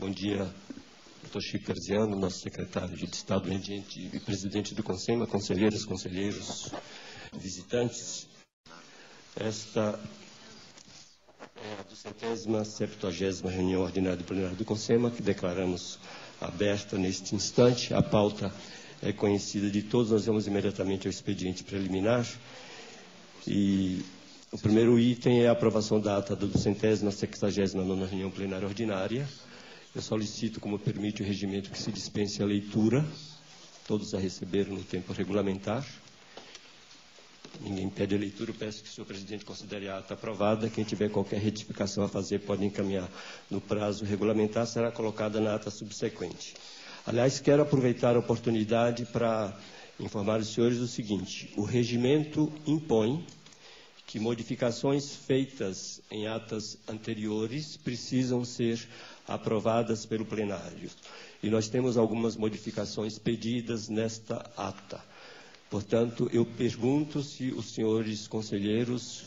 Bom dia, doutor Chico Perziano, nosso secretário de Estado regente e presidente do CONSEMA, conselheiras, conselheiros, visitantes. Esta é a 270ª reunião ordinária do plenário do CONSEMA, que declaramos aberta neste instante. A pauta é conhecida de todos, nós vamos imediatamente ao expediente preliminar. E o primeiro item é a aprovação da ata da 269ª reunião plenária ordinária. Eu solicito, como permite o regimento, que se dispense a leitura. Todos a receberam no tempo regulamentar. Ninguém pede a leitura, eu peço que o senhor presidente considere a ata aprovada. Quem tiver qualquer retificação a fazer pode encaminhar no prazo regulamentar, será colocada na ata subsequente. Aliás, quero aproveitar a oportunidade para informar os senhores o seguinte: o regimento impõe que modificações feitas em atas anteriores precisam ser aprovadas pelo plenário. E nós temos algumas modificações pedidas nesta ata. Portanto, eu pergunto se os senhores conselheiros,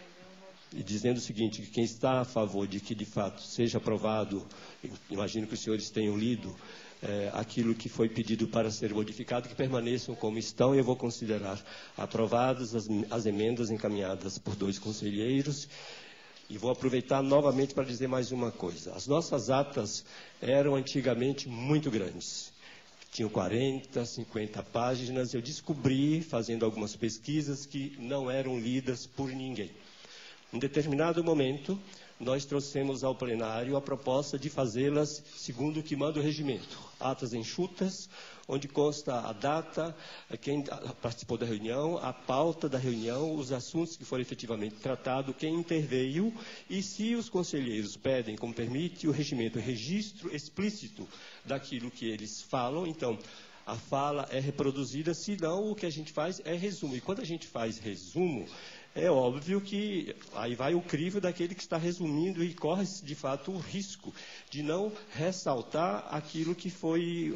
e dizendo o seguinte, que quem está a favor de que, de fato, seja aprovado, imagino que os senhores tenham lido, aquilo que foi pedido para ser modificado, que permaneçam como estão, e eu vou considerar aprovadas as emendas encaminhadas por 2 conselheiros. E vou aproveitar novamente para dizer mais uma coisa. As nossas atas eram antigamente muito grandes. Tinham 40, 50 páginas. Eu descobri, fazendo algumas pesquisas, que não eram lidas por ninguém. Em determinado momento, nós trouxemos ao plenário a proposta de fazê-las segundo o que manda o regimento. Atas enxutas, onde consta a data, quem participou da reunião, a pauta da reunião, os assuntos que foram efetivamente tratados, quem interveio, e se os conselheiros pedem, como permite o regimento, registro explícito daquilo que eles falam, então a fala é reproduzida, se não, o que a gente faz é resumo. E quando a gente faz resumo, é óbvio que aí vai o crivo daquele que está resumindo e corre, de fato, o risco de não ressaltar aquilo que foi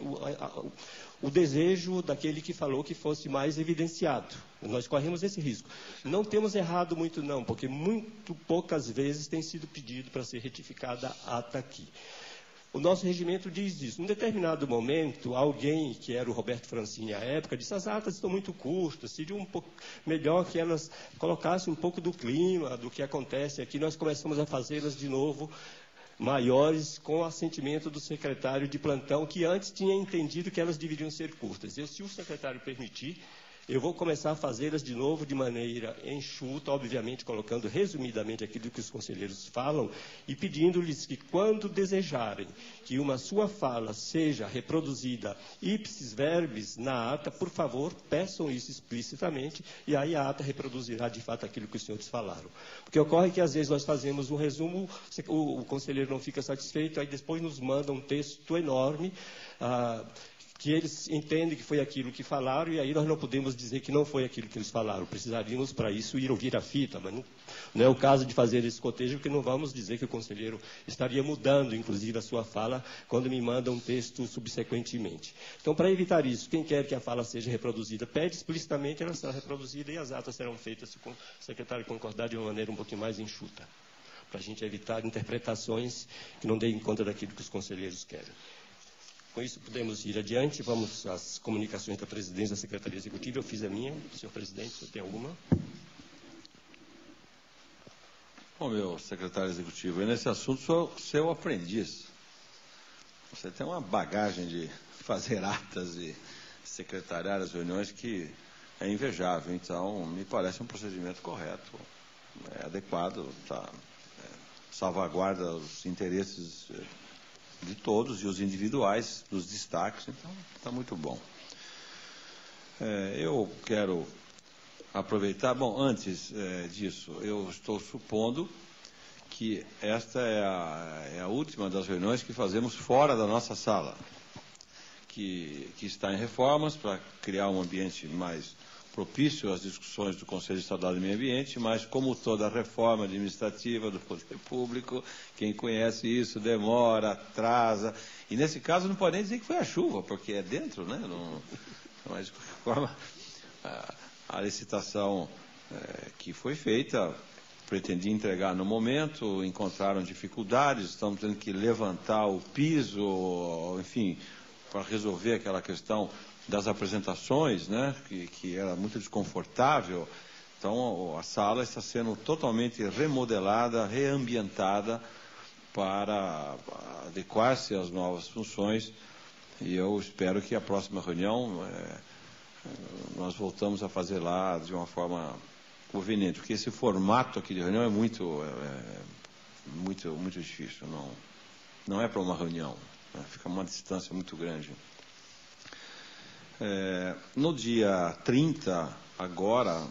o desejo daquele que falou que fosse mais evidenciado. Nós corremos esse risco. Não temos errado muito não, porque muito poucas vezes tem sido pedido para ser retificada a ata aqui. O nosso regimento diz isso. Em determinado momento, alguém, que era o Roberto Francini à época, disse: as atas estão muito curtas, seria um pouco melhor que elas colocassem um pouco do clima, do que acontece aqui. Nós começamos a fazê-las de novo maiores, com o assentimento do secretário de plantão, que antes tinha entendido que elas deveriam ser curtas. Se o secretário permitir, eu vou começar a fazê-las de novo de maneira enxuta, obviamente colocando resumidamente aquilo que os conselheiros falam e pedindo-lhes que, quando desejarem que uma sua fala seja reproduzida ipsis verbis na ata, por favor, peçam isso explicitamente e aí a ata reproduzirá de fato aquilo que os senhores falaram. Porque ocorre que às vezes nós fazemos um resumo, o conselheiro não fica satisfeito, aí depois nos manda um texto enorme, que eles entendem que foi aquilo que falaram, e aí nós não podemos dizer que não foi aquilo que eles falaram. Precisaríamos, para isso, ir ouvir a fita, mas não é o caso de fazer esse cotejo, porque não vamos dizer que o conselheiro estaria mudando, inclusive, a sua fala, quando me manda um texto subsequentemente. Então, para evitar isso, quem quer que a fala seja reproduzida, pede explicitamente, ela será reproduzida e as atas serão feitas, se o secretário concordar, de uma maneira um pouquinho mais enxuta, para a gente evitar interpretações que não deem conta daquilo que os conselheiros querem. Com isso, podemos ir adiante. Vamos às comunicações da presidência da Secretaria Executiva. Eu fiz a minha. Senhor presidente, o senhor tem alguma? Bom, meu secretário executivo, nesse assunto sou seu aprendiz. Você tem uma bagagem de fazer atas e secretariar as reuniões que é invejável. Então, me parece um procedimento correto, é adequado, salvaguarda os interesses de todos e os individuais, dos destaques, então está muito bom. Eu quero aproveitar, bom, antes disso, eu estou supondo que esta é a última das reuniões que fazemos fora da nossa sala, que está em reformas para criar um ambiente mais propício às discussões do Conselho Estadual do Meio Ambiente, mas como toda reforma administrativa do poder público, quem conhece isso demora, atrasa, e nesse caso não pode nem dizer que foi a chuva, porque é dentro, né? Mas de qualquer forma, a licitação que foi feita pretendia entregar no momento, encontraram dificuldades, estamos tendo que levantar o piso, enfim, para resolver aquela questão das apresentações, né, que era muito desconfortável. Então, a sala está sendo totalmente remodelada, reambientada para adequar-se às novas funções, e eu espero que a próxima reunião nós voltamos a fazer lá de uma forma conveniente, porque esse formato aqui de reunião é muito difícil, não é para uma reunião, né? Fica uma distância muito grande. No dia 30, agora,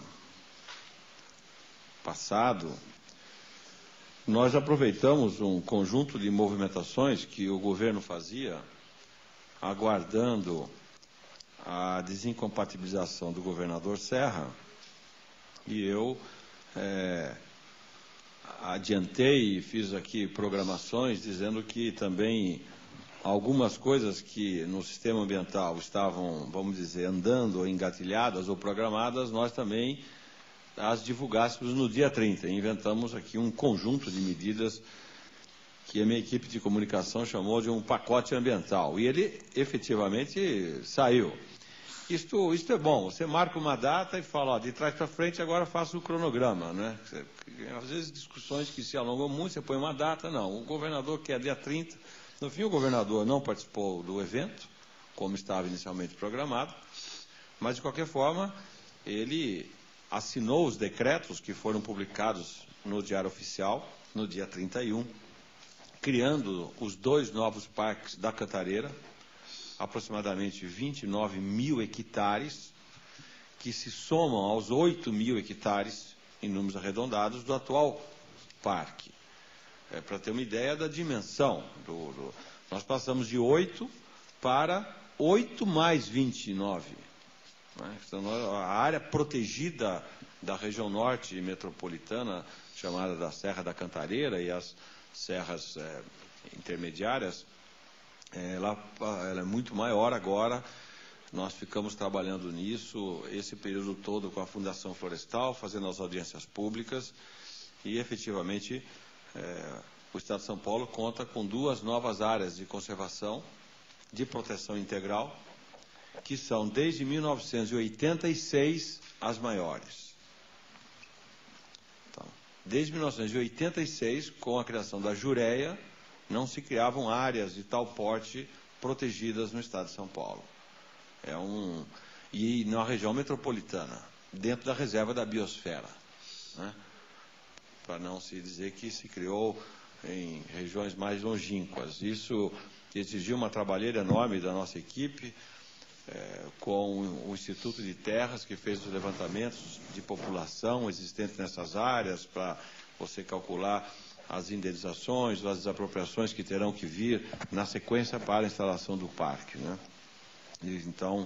passado, nós aproveitamos um conjunto de movimentações que o governo fazia, aguardando a desincompatibilização do governador Serra, e eu adiantei e fiz aqui programações dizendo que também algumas coisas que no sistema ambiental estavam, vamos dizer, andando, ou engatilhadas ou programadas, nós também as divulgássemos no dia 30. Inventamos aqui um conjunto de medidas que a minha equipe de comunicação chamou de um pacote ambiental. E ele efetivamente saiu. Isto é bom, você marca uma data e fala, ó, de trás para frente agora faça o cronograma, né? Às vezes discussões que se alongam muito, você põe uma data, não, o governador quer dia 30, no fim o governador não participou do evento, como estava inicialmente programado, mas de qualquer forma ele assinou os decretos que foram publicados no Diário Oficial, no dia 31, criando os 2 novos parques da Cantareira, aproximadamente 29 mil hectares, que se somam aos 8 mil hectares, em números arredondados, do atual parque. Para ter uma ideia da dimensão, nós passamos de 8 para 8 mais 29. Né? Então, a área protegida da região norte metropolitana, chamada da Serra da Cantareira e as serras intermediárias, ela é muito maior agora. Nós ficamos trabalhando nisso esse período todo com a Fundação Florestal, fazendo as audiências públicas, e efetivamente o Estado de São Paulo conta com 2 novas áreas de conservação, de proteção integral, que são desde 1986 as maiores. Então, desde 1986, com a criação da Jureia, não se criavam áreas de tal porte protegidas no Estado de São Paulo. E na região metropolitana, dentro da reserva da biosfera, né? Para não se dizer que se criou em regiões mais longínquas. Isso exigiu uma trabalheira enorme da nossa equipe, com o Instituto de Terras, que fez os levantamentos de população existente nessas áreas, para você calcular as indenizações, as desapropriações que terão que vir na sequência para a instalação do parque, né? E, então,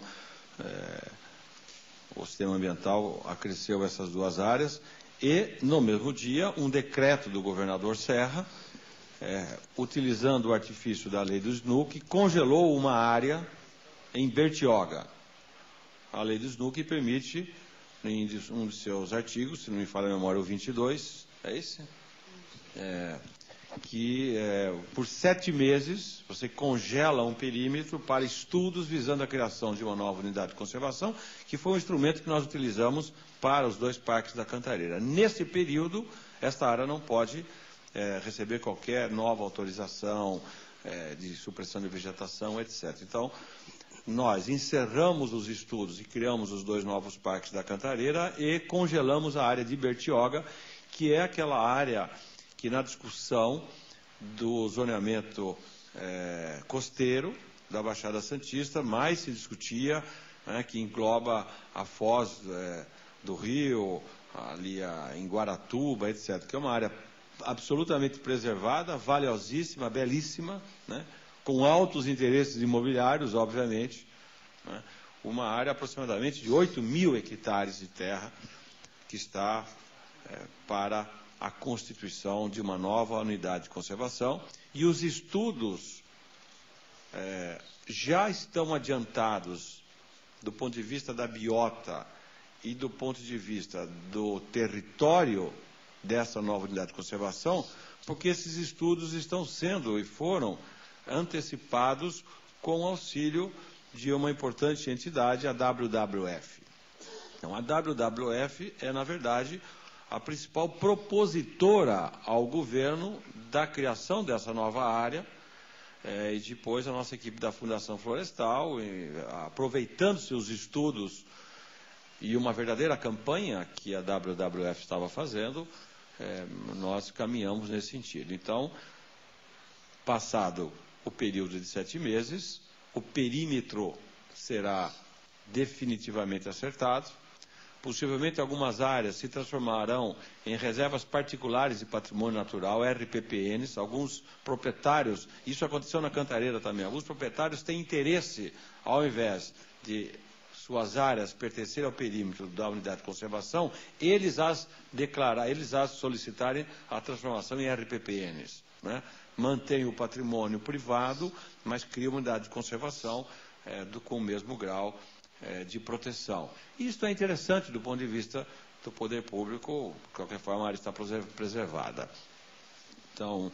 o sistema ambiental acresceu essas 2 áreas e, no mesmo dia, um decreto do governador Serra, utilizando o artifício da lei do SNUC, congelou uma área em Bertioga. A lei do SNUC permite, em um de seus artigos, se não me falha a memória, o 22, é esse? Que por 7 meses você congela um perímetro para estudos visando a criação de uma nova unidade de conservação, que foi um instrumento que nós utilizamos para os 2 parques da Cantareira. Nesse período, esta área não pode receber qualquer nova autorização de supressão de vegetação, etc. Então, nós encerramos os estudos e criamos os 2 novos parques da Cantareira e congelamos a área de Bertioga, que é aquela área que na discussão do zoneamento costeiro da Baixada Santista mais se discutia, né, que engloba a foz do rio, ali em Guaratuba, etc., que é uma área absolutamente preservada, valiosíssima, belíssima, né, com altos interesses imobiliários, obviamente, né, uma área aproximadamente de 8 mil hectares de terra que está para a constituição de uma nova unidade de conservação, e os estudos já estão adiantados do ponto de vista da biota e do ponto de vista do território dessa nova unidade de conservação, porque esses estudos estão sendo e foram antecipados com o auxílio de uma importante entidade, a WWF. Então, a WWF é, na verdade, a principal propositora ao governo da criação dessa nova área, e depois a nossa equipe da Fundação Florestal, aproveitando seus estudos e uma verdadeira campanha que a WWF estava fazendo, nós caminhamos nesse sentido. Então, passado o período de 7 meses, o perímetro será definitivamente acertado. Possivelmente algumas áreas se transformarão em reservas particulares de patrimônio natural, RPPNs. Alguns proprietários, isso aconteceu na Cantareira também, alguns proprietários têm interesse, ao invés de suas áreas pertencerem ao perímetro da unidade de conservação, eles solicitarem a transformação em RPPNs, né? Mantém o patrimônio privado, mas cria uma unidade de conservação com o mesmo grau de proteção. Isso é interessante do ponto de vista do poder público, de qualquer forma a área está preservada. Então,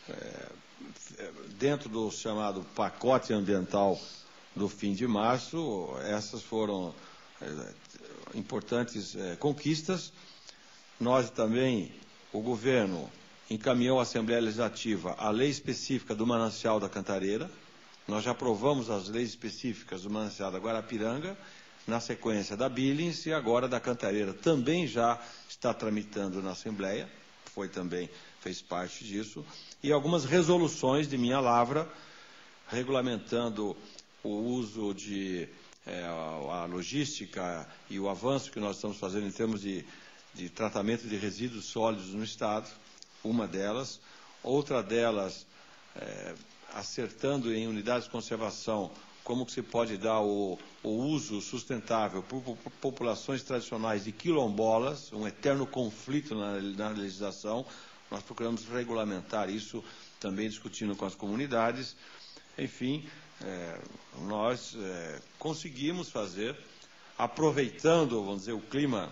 dentro do chamado pacote ambiental do fim de março, essas foram importantes conquistas. Nós também, o governo encaminhou à Assembleia Legislativa a lei específica do Manancial da Cantareira. Nós já aprovamos as leis específicas do Manancial da Guarapiranga, na sequência da Billings, e agora da Cantareira também já está tramitando na Assembleia, fez parte disso, e algumas resoluções de minha lavra, regulamentando o uso de a logística e o avanço que nós estamos fazendo em termos de tratamento de resíduos sólidos no Estado, uma delas. Outra delas, acertando em unidades de conservação, como que se pode dar o uso sustentável por populações tradicionais de quilombolas, um eterno conflito na legislação. Nós procuramos regulamentar isso, também discutindo com as comunidades. Enfim, nós conseguimos fazer, aproveitando, vamos dizer, o clima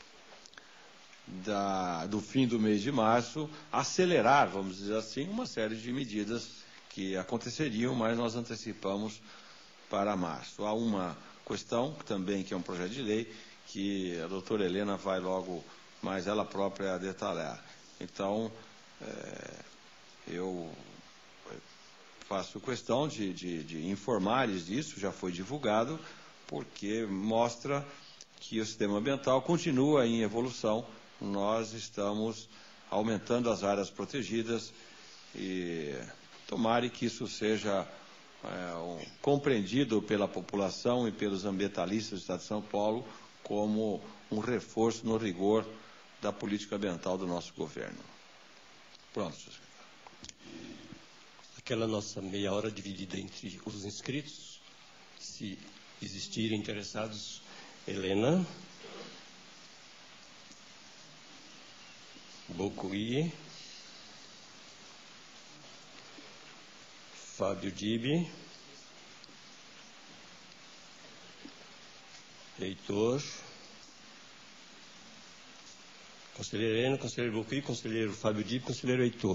do fim do mês de março, acelerar, vamos dizer assim, uma série de medidas que aconteceriam, mas nós antecipamos para março. Há uma questão também, que é um projeto de lei, que a doutora Helena vai logo, mais ela própria, detalhar. Então, eu faço questão de informar-lhes disso, já foi divulgado, porque mostra que o sistema ambiental continua em evolução. Nós estamos aumentando as áreas protegidas e tomara que isso seja compreendido pela população e pelos ambientalistas do Estado de São Paulo como um reforço no rigor da política ambiental do nosso governo. Pronto, senhor secretário. Aquela nossa meia hora dividida entre os inscritos, se existirem interessados, Helena, Bocuí, Fábio Dibi, Heitor, conselheiro Helena, conselheiro Bocuí, conselheiro Fábio Dibi, conselheiro Heitor.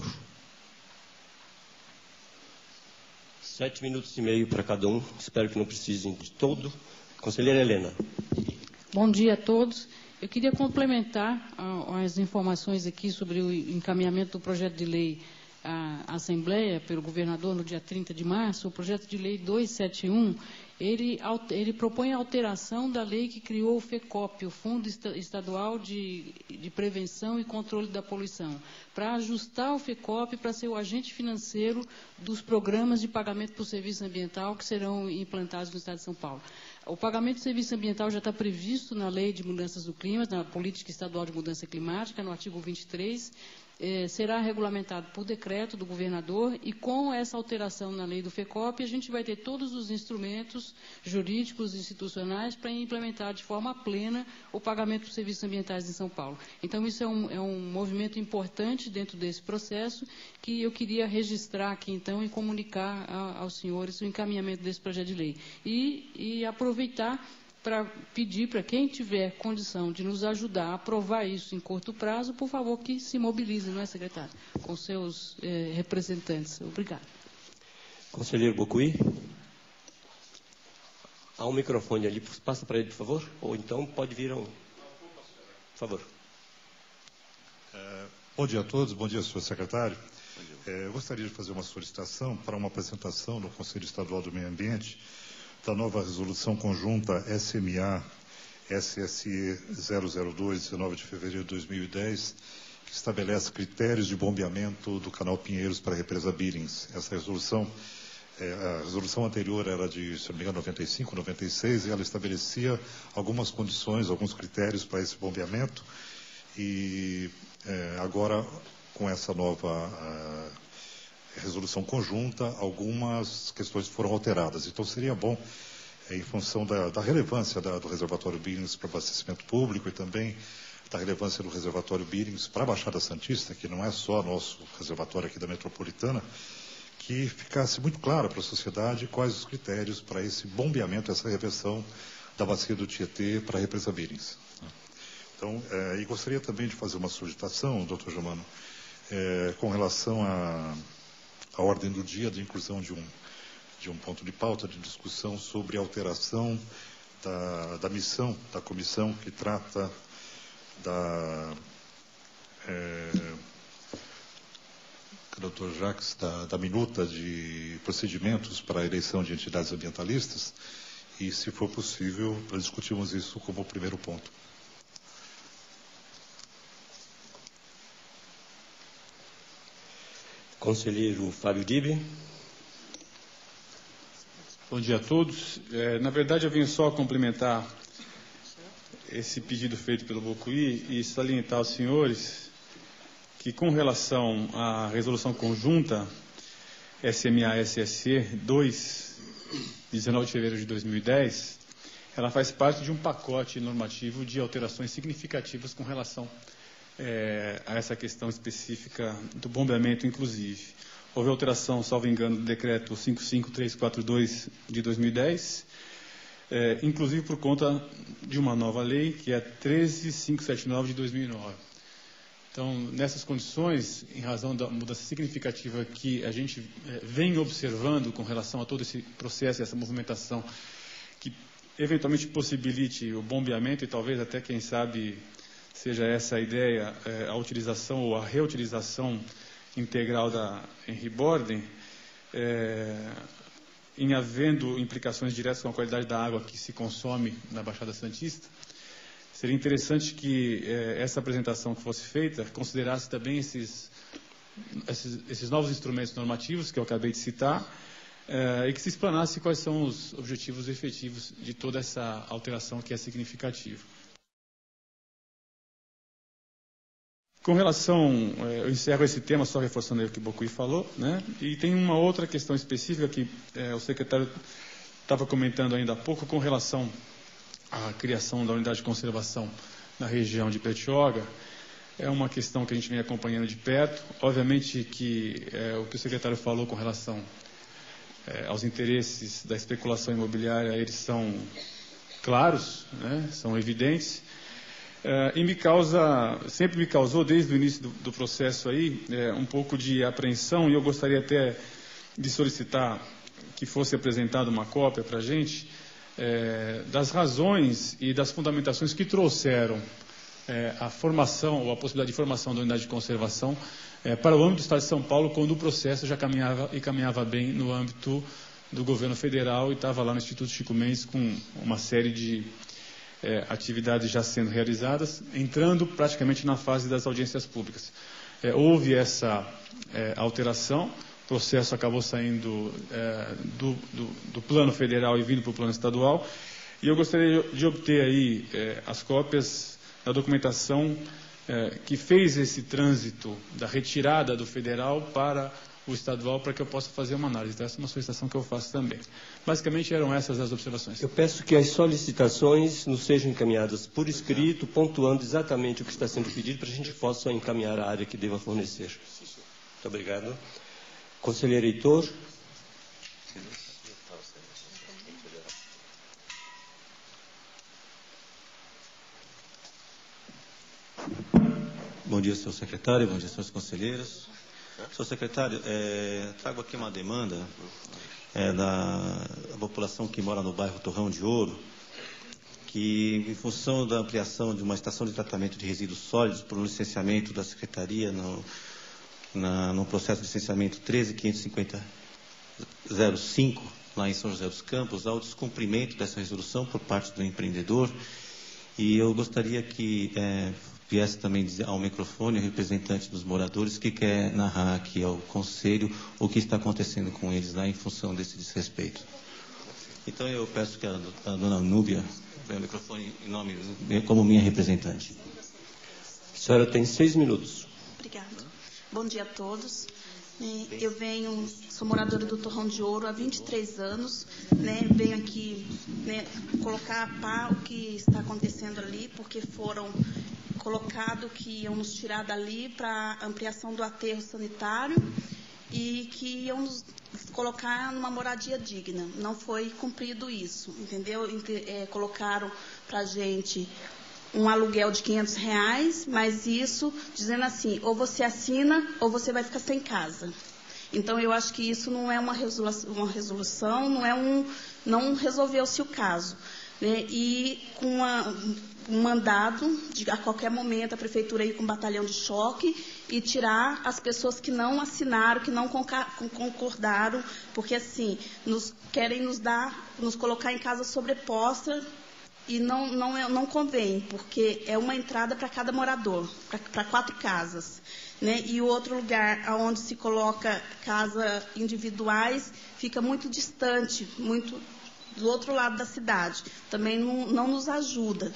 7 minutos e meio para cada um, espero que não precisem de todo. Conselheira Helena. Bom dia a todos. Eu queria complementar as informações aqui sobre o encaminhamento do projeto de lei à Assembleia pelo governador no dia 30 de março. O projeto de lei 271, ele propõe a alteração da lei que criou o FECOP, o Fundo Estadual de Prevenção e Controle da Poluição, para ajustar o FECOP para ser o agente financeiro dos programas de pagamento por serviço ambiental que serão implantados no Estado de São Paulo. O pagamento de serviço ambiental já está previsto na Lei de Mudanças do Clima, na Política Estadual de Mudança Climática, no artigo 23, será regulamentado por decreto do governador, e com essa alteração na lei do FECOP, a gente vai ter todos os instrumentos jurídicos e institucionais para implementar de forma plena o pagamento por serviços ambientais em São Paulo. Então, isso é um movimento importante dentro desse processo, que eu queria registrar aqui, então, e comunicar aos senhores o encaminhamento desse projeto de lei. E aproveitar para pedir para quem tiver condição de nos ajudar a aprovar isso em curto prazo, por favor, que se mobilize, não é, secretário? Com seus representantes. Obrigada. Conselheiro Bocuí. Há um microfone ali, passa para ele, por favor. Ou então pode vir Por favor. Bom dia a todos, bom dia, senhor secretário. Eu gostaria de fazer uma solicitação para uma apresentação no Conselho Estadual do Meio Ambiente da nova resolução conjunta SMA-SSE 002, 19 de fevereiro de 2010, que estabelece critérios de bombeamento do canal Pinheiros para a represa Billings. Essa resolução, a resolução anterior era de, se não me engano, 95, 96, e ela estabelecia algumas condições, alguns critérios para esse bombeamento, e agora, com essa nova resolução conjunta, algumas questões foram alteradas. Então, seria bom, em função da relevância do reservatório Billings para abastecimento público e também da relevância do reservatório Billings para a Baixada Santista, que não é só nosso reservatório aqui da metropolitana, que ficasse muito claro para a sociedade quais os critérios para esse bombeamento, essa reversão da bacia do Tietê para a represa Billings. Então, e gostaria também de fazer uma solicitação, doutor Germano, com relação à ordem do dia de inclusão de um ponto de pauta de discussão sobre a alteração da missão da comissão que trata doutor Jacques, da minuta de procedimentos para a eleição de entidades ambientalistas, e, se for possível, para discutirmos isso como o primeiro ponto. Conselheiro Fábio Dibe. Bom dia a todos. Na verdade, eu venho só complementar esse pedido feito pelo Bocuí e salientar aos senhores que, com relação à resolução conjunta SMA-SSE 2, 19 de fevereiro de 2010, ela faz parte de um pacote normativo de alterações significativas com relação a essa questão específica do bombeamento, inclusive. Houve alteração, salvo engano, do decreto 55342 de 2010, inclusive por conta de uma nova lei, que é a 13579 de 2009. Então, nessas condições, em razão da mudança significativa que a gente vem observando com relação a todo esse processo e essa movimentação, que eventualmente possibilite o bombeamento e talvez até, quem sabe, seja essa a ideia, a utilização ou a reutilização integral da Henry Borden, em havendo implicações diretas com a qualidade da água que se consome na Baixada Santista, seria interessante que essa apresentação que fosse feita considerasse também esses novos instrumentos normativos que eu acabei de citar, e que se explanasse quais são os objetivos efetivos de toda essa alteração que é significativa. Com relação, eu encerro esse tema só reforçando aí o que o Bocuí falou, né? E tem uma outra questão específica que o secretário estava comentando ainda há pouco com relação à criação da unidade de conservação na região de Petioga. É uma questão que a gente vem acompanhando de perto. Obviamente que o que o secretário falou com relação aos interesses da especulação imobiliária, eles são claros, né? São evidentes. E sempre me causou, desde o início do processo aí, um pouco de apreensão, e eu gostaria até de solicitar que fosse apresentada uma cópia para a gente, das razões e das fundamentações que trouxeram a formação, ou a possibilidade de formação da unidade de conservação para o âmbito do Estado de São Paulo, quando o processo já caminhava bem no âmbito do governo federal e estava lá no Instituto Chico Mendes com uma série de atividades já sendo realizadas, entrando praticamente na fase das audiências públicas. Houve essa alteração, o processo acabou saindo do plano federal e vindo para o plano estadual, e eu gostaria de obter aí as cópias da documentação que fez esse trânsito da retirada do federal para o estadual, para que eu possa fazer uma análise. Então, essa é uma solicitação que eu faço também. Basicamente, eram essas as observações. Eu peço que as solicitações nos sejam encaminhadas por escrito, pontuando exatamente o que está sendo pedido, para a gente possa encaminhar a área que deva fornecer. Muito obrigado. Conselheiro Heitor. Bom dia, senhor secretário, bom dia, senhores conselheiros. Senhor secretário, trago aqui uma demanda da população que mora no bairro Torrão de Ouro, que, em função da ampliação de uma estação de tratamento de resíduos sólidos por um licenciamento da Secretaria no processo de licenciamento 13.550.05, lá em São José dos Campos, há o descumprimento dessa resolução por parte do empreendedor, e eu gostaria que viesse também dizer ao microfone o representante dos moradores que quer narrar aqui ao Conselho o que está acontecendo com eles lá em função desse desrespeito. Então eu peço que a dona Núbia venha ao microfone em nome, como minha representante. A senhora tem 6 minutos. Obrigada. Bom dia a todos. Eu sou moradora do Torrão de Ouro há 23 anos, venho aqui colocar a par o que está acontecendo ali, porque foram colocados que iam nos tirar dali para ampliação do aterro sanitário e que iam nos colocar numa moradia digna. Não foi cumprido isso, entendeu? Colocaram para a gente um aluguel de R$500, mas isso dizendo assim, ou você assina ou você vai ficar sem casa. Então, eu acho que isso não é uma resolução, não resolveu-se o caso. E com um mandado, a qualquer momento, a Prefeitura ir com um batalhão de choque e tirar as pessoas que não assinaram, que não concordaram, porque, assim, querem nos colocar em casa sobreposta, e não convém, porque é uma entrada para cada morador, para 4 casas. E o outro lugar onde se coloca casas individuais fica muito distante, muito do outro lado da cidade. Também não nos ajuda.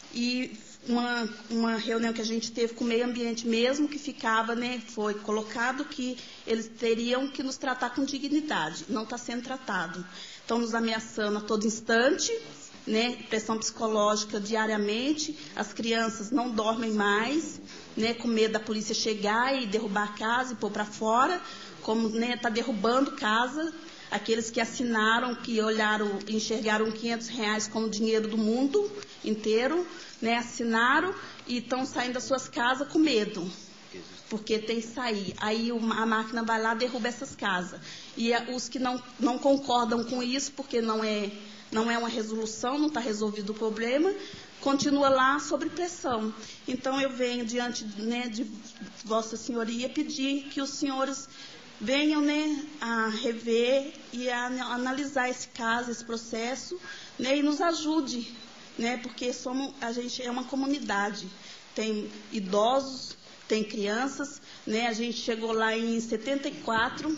E uma reunião que a gente teve com o meio ambiente mesmo, que ficava, foi colocado que eles teriam que nos tratar com dignidade. Não está sendo tratado. Estão nos ameaçando a todo instante, pressão psicológica diariamente, as crianças não dormem mais, com medo da polícia chegar e derrubar a casa e pôr para fora, como está derrubando casa, aqueles que assinaram, que olharam, enxergaram R$500 como dinheiro do mundo inteiro, assinaram e estão saindo das suas casas com medo, porque tem que sair. Aí a máquina vai lá e derruba essas casas. E os que não concordam com isso, porque não é uma resolução, não está resolvido o problema, continua lá sob pressão. Então, eu venho diante de Vossa Senhoria pedir que os senhores venham a rever e a analisar esse caso, esse processo, e nos ajude, porque a gente é uma comunidade, tem idosos, tem crianças, a gente chegou lá em 74,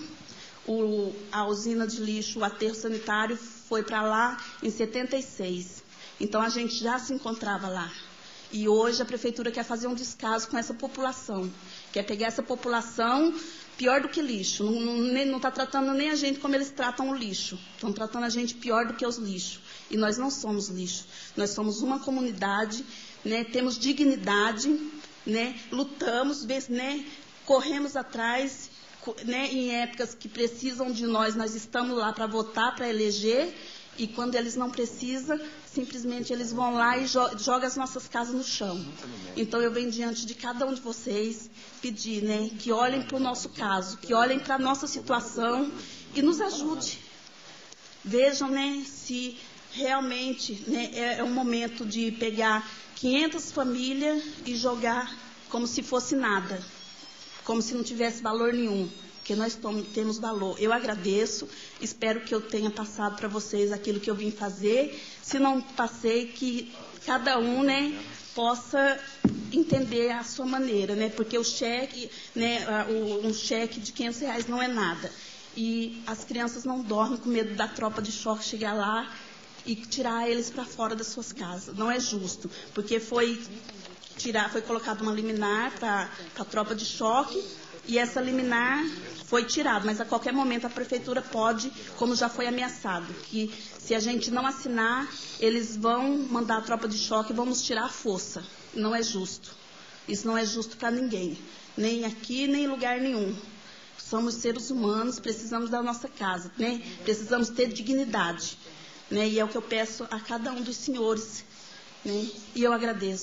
a usina de lixo, o aterro sanitário foi para lá em 76. Então, a gente já se encontrava lá. E hoje a Prefeitura quer fazer um descaso com essa população. Quer pegar essa população pior do que lixo. Não está tratando nem a gente como eles tratam o lixo. Estão tratando a gente pior do que os lixos. E nós não somos lixo. Nós somos uma comunidade, temos dignidade, lutamos, corremos atrás, em épocas que precisam de nós estamos lá para votar, para eleger, e quando eles não precisam, simplesmente eles vão lá e jogam as nossas casas no chão. Então, eu venho diante de cada um de vocês pedir, que olhem para o nosso caso, que olhem para a nossa situação e nos ajude. Vejam, se realmente é um momento de pegar 500 famílias e jogar como se fosse nada, como se não tivesse valor nenhum, porque nós temos valor. Eu agradeço, espero que eu tenha passado para vocês aquilo que eu vim fazer. Se não passei, que cada um possa entender a sua maneira, porque o cheque, um cheque de R$500 não é nada. E as crianças não dormem com medo da tropa de choque chegar lá e tirar eles para fora das suas casas. Não é justo, porque foi colocada uma liminar para a tropa de choque, e essa liminar foi tirada, mas a qualquer momento a Prefeitura pode, como já foi ameaçado, que se a gente não assinar, eles vão mandar a tropa de choque e vão nos tirar a força. Não é justo. Isso não é justo para ninguém, nem aqui, nem em lugar nenhum. Somos seres humanos, precisamos da nossa casa, precisamos ter dignidade. E é o que eu peço a cada um dos senhores. E eu agradeço.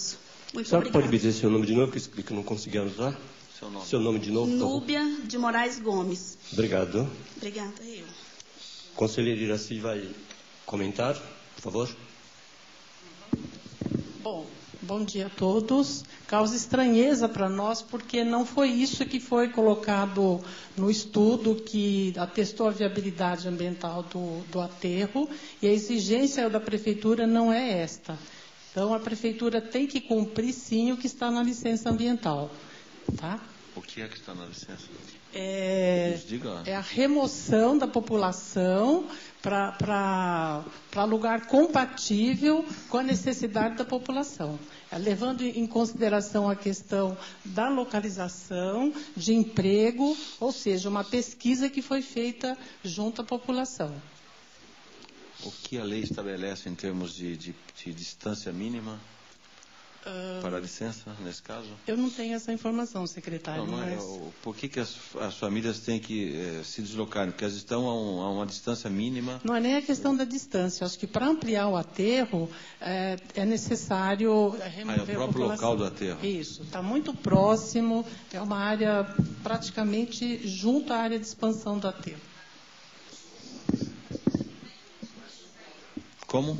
Muito Só obrigada. pode me dizer seu nome de novo, que eu não consegui anotar? Seu nome de novo, por favor. Núbia de Moraes Gomes. Obrigado. Obrigada, eu. Conselheiro Iraci vai comentar, por favor. Bom dia a todos. Causa estranheza para nós, porque não foi isso que foi colocado no estudo que atestou a viabilidade ambiental do aterro, e a exigência da Prefeitura não é esta. Então, a Prefeitura tem que cumprir, sim, o que está na licença ambiental. Tá? O que é que está na licença? É a remoção da população para lugar compatível com a necessidade da população, levando em consideração a questão da localização, de emprego, ou seja, uma pesquisa que foi feita junto à população. O que a lei estabelece em termos de distância mínima para a licença, nesse caso? Eu não tenho essa informação, secretário. Não, mas... por que as famílias têm que se deslocar? Porque elas estão a uma distância mínima. Não é nem a questão da distância. Eu acho que para ampliar o aterro é necessário remover o próprio local do aterro. Isso, está muito próximo, é uma área praticamente junto à área de expansão do aterro. Como?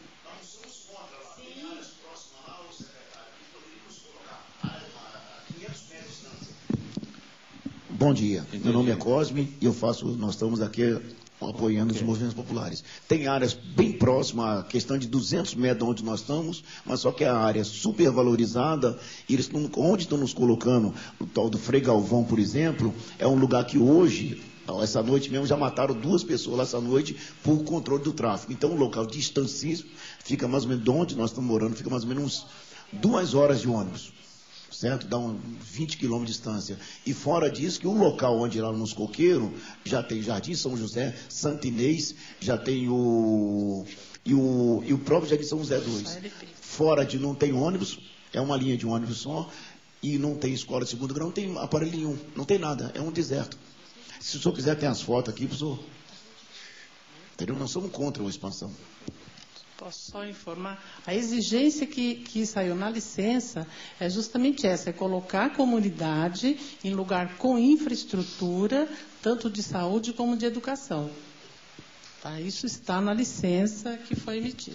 Bom dia, meu nome é Cosme e nós estamos aqui apoiando os movimentos populares. Tem áreas bem próximas, a questão de 200 metros onde nós estamos, mas só que a área é supervalorizada, e eles onde estão nos colocando, o tal do Frei Galvão, por exemplo, é um lugar que hoje, essa noite mesmo, já mataram 2 pessoas lá essa noite por controle do tráfico. Então, um local distancíssimo, fica mais ou menos de onde nós estamos morando, fica mais ou menos uns 2 horas de ônibus. Certo? Dá 20 quilômetros de distância. E fora disso, que um local onde lá nos coqueiros, já tem Jardim São José, Santo Inês, já tem o próprio Jardim São José 2. Fora de não tem ônibus, é uma linha de ônibus só, e não tem escola de segundo grau, não tem aparelho nenhum, não tem nada, é um deserto. Se o senhor quiser, tem as fotos aqui, professor. Entendeu? Nós somos contra a expansão. Posso só informar? A exigência que saiu na licença é justamente essa, é colocar a comunidade em lugar com infraestrutura, tanto de saúde como de educação. Tá? Isso está na licença que foi emitida.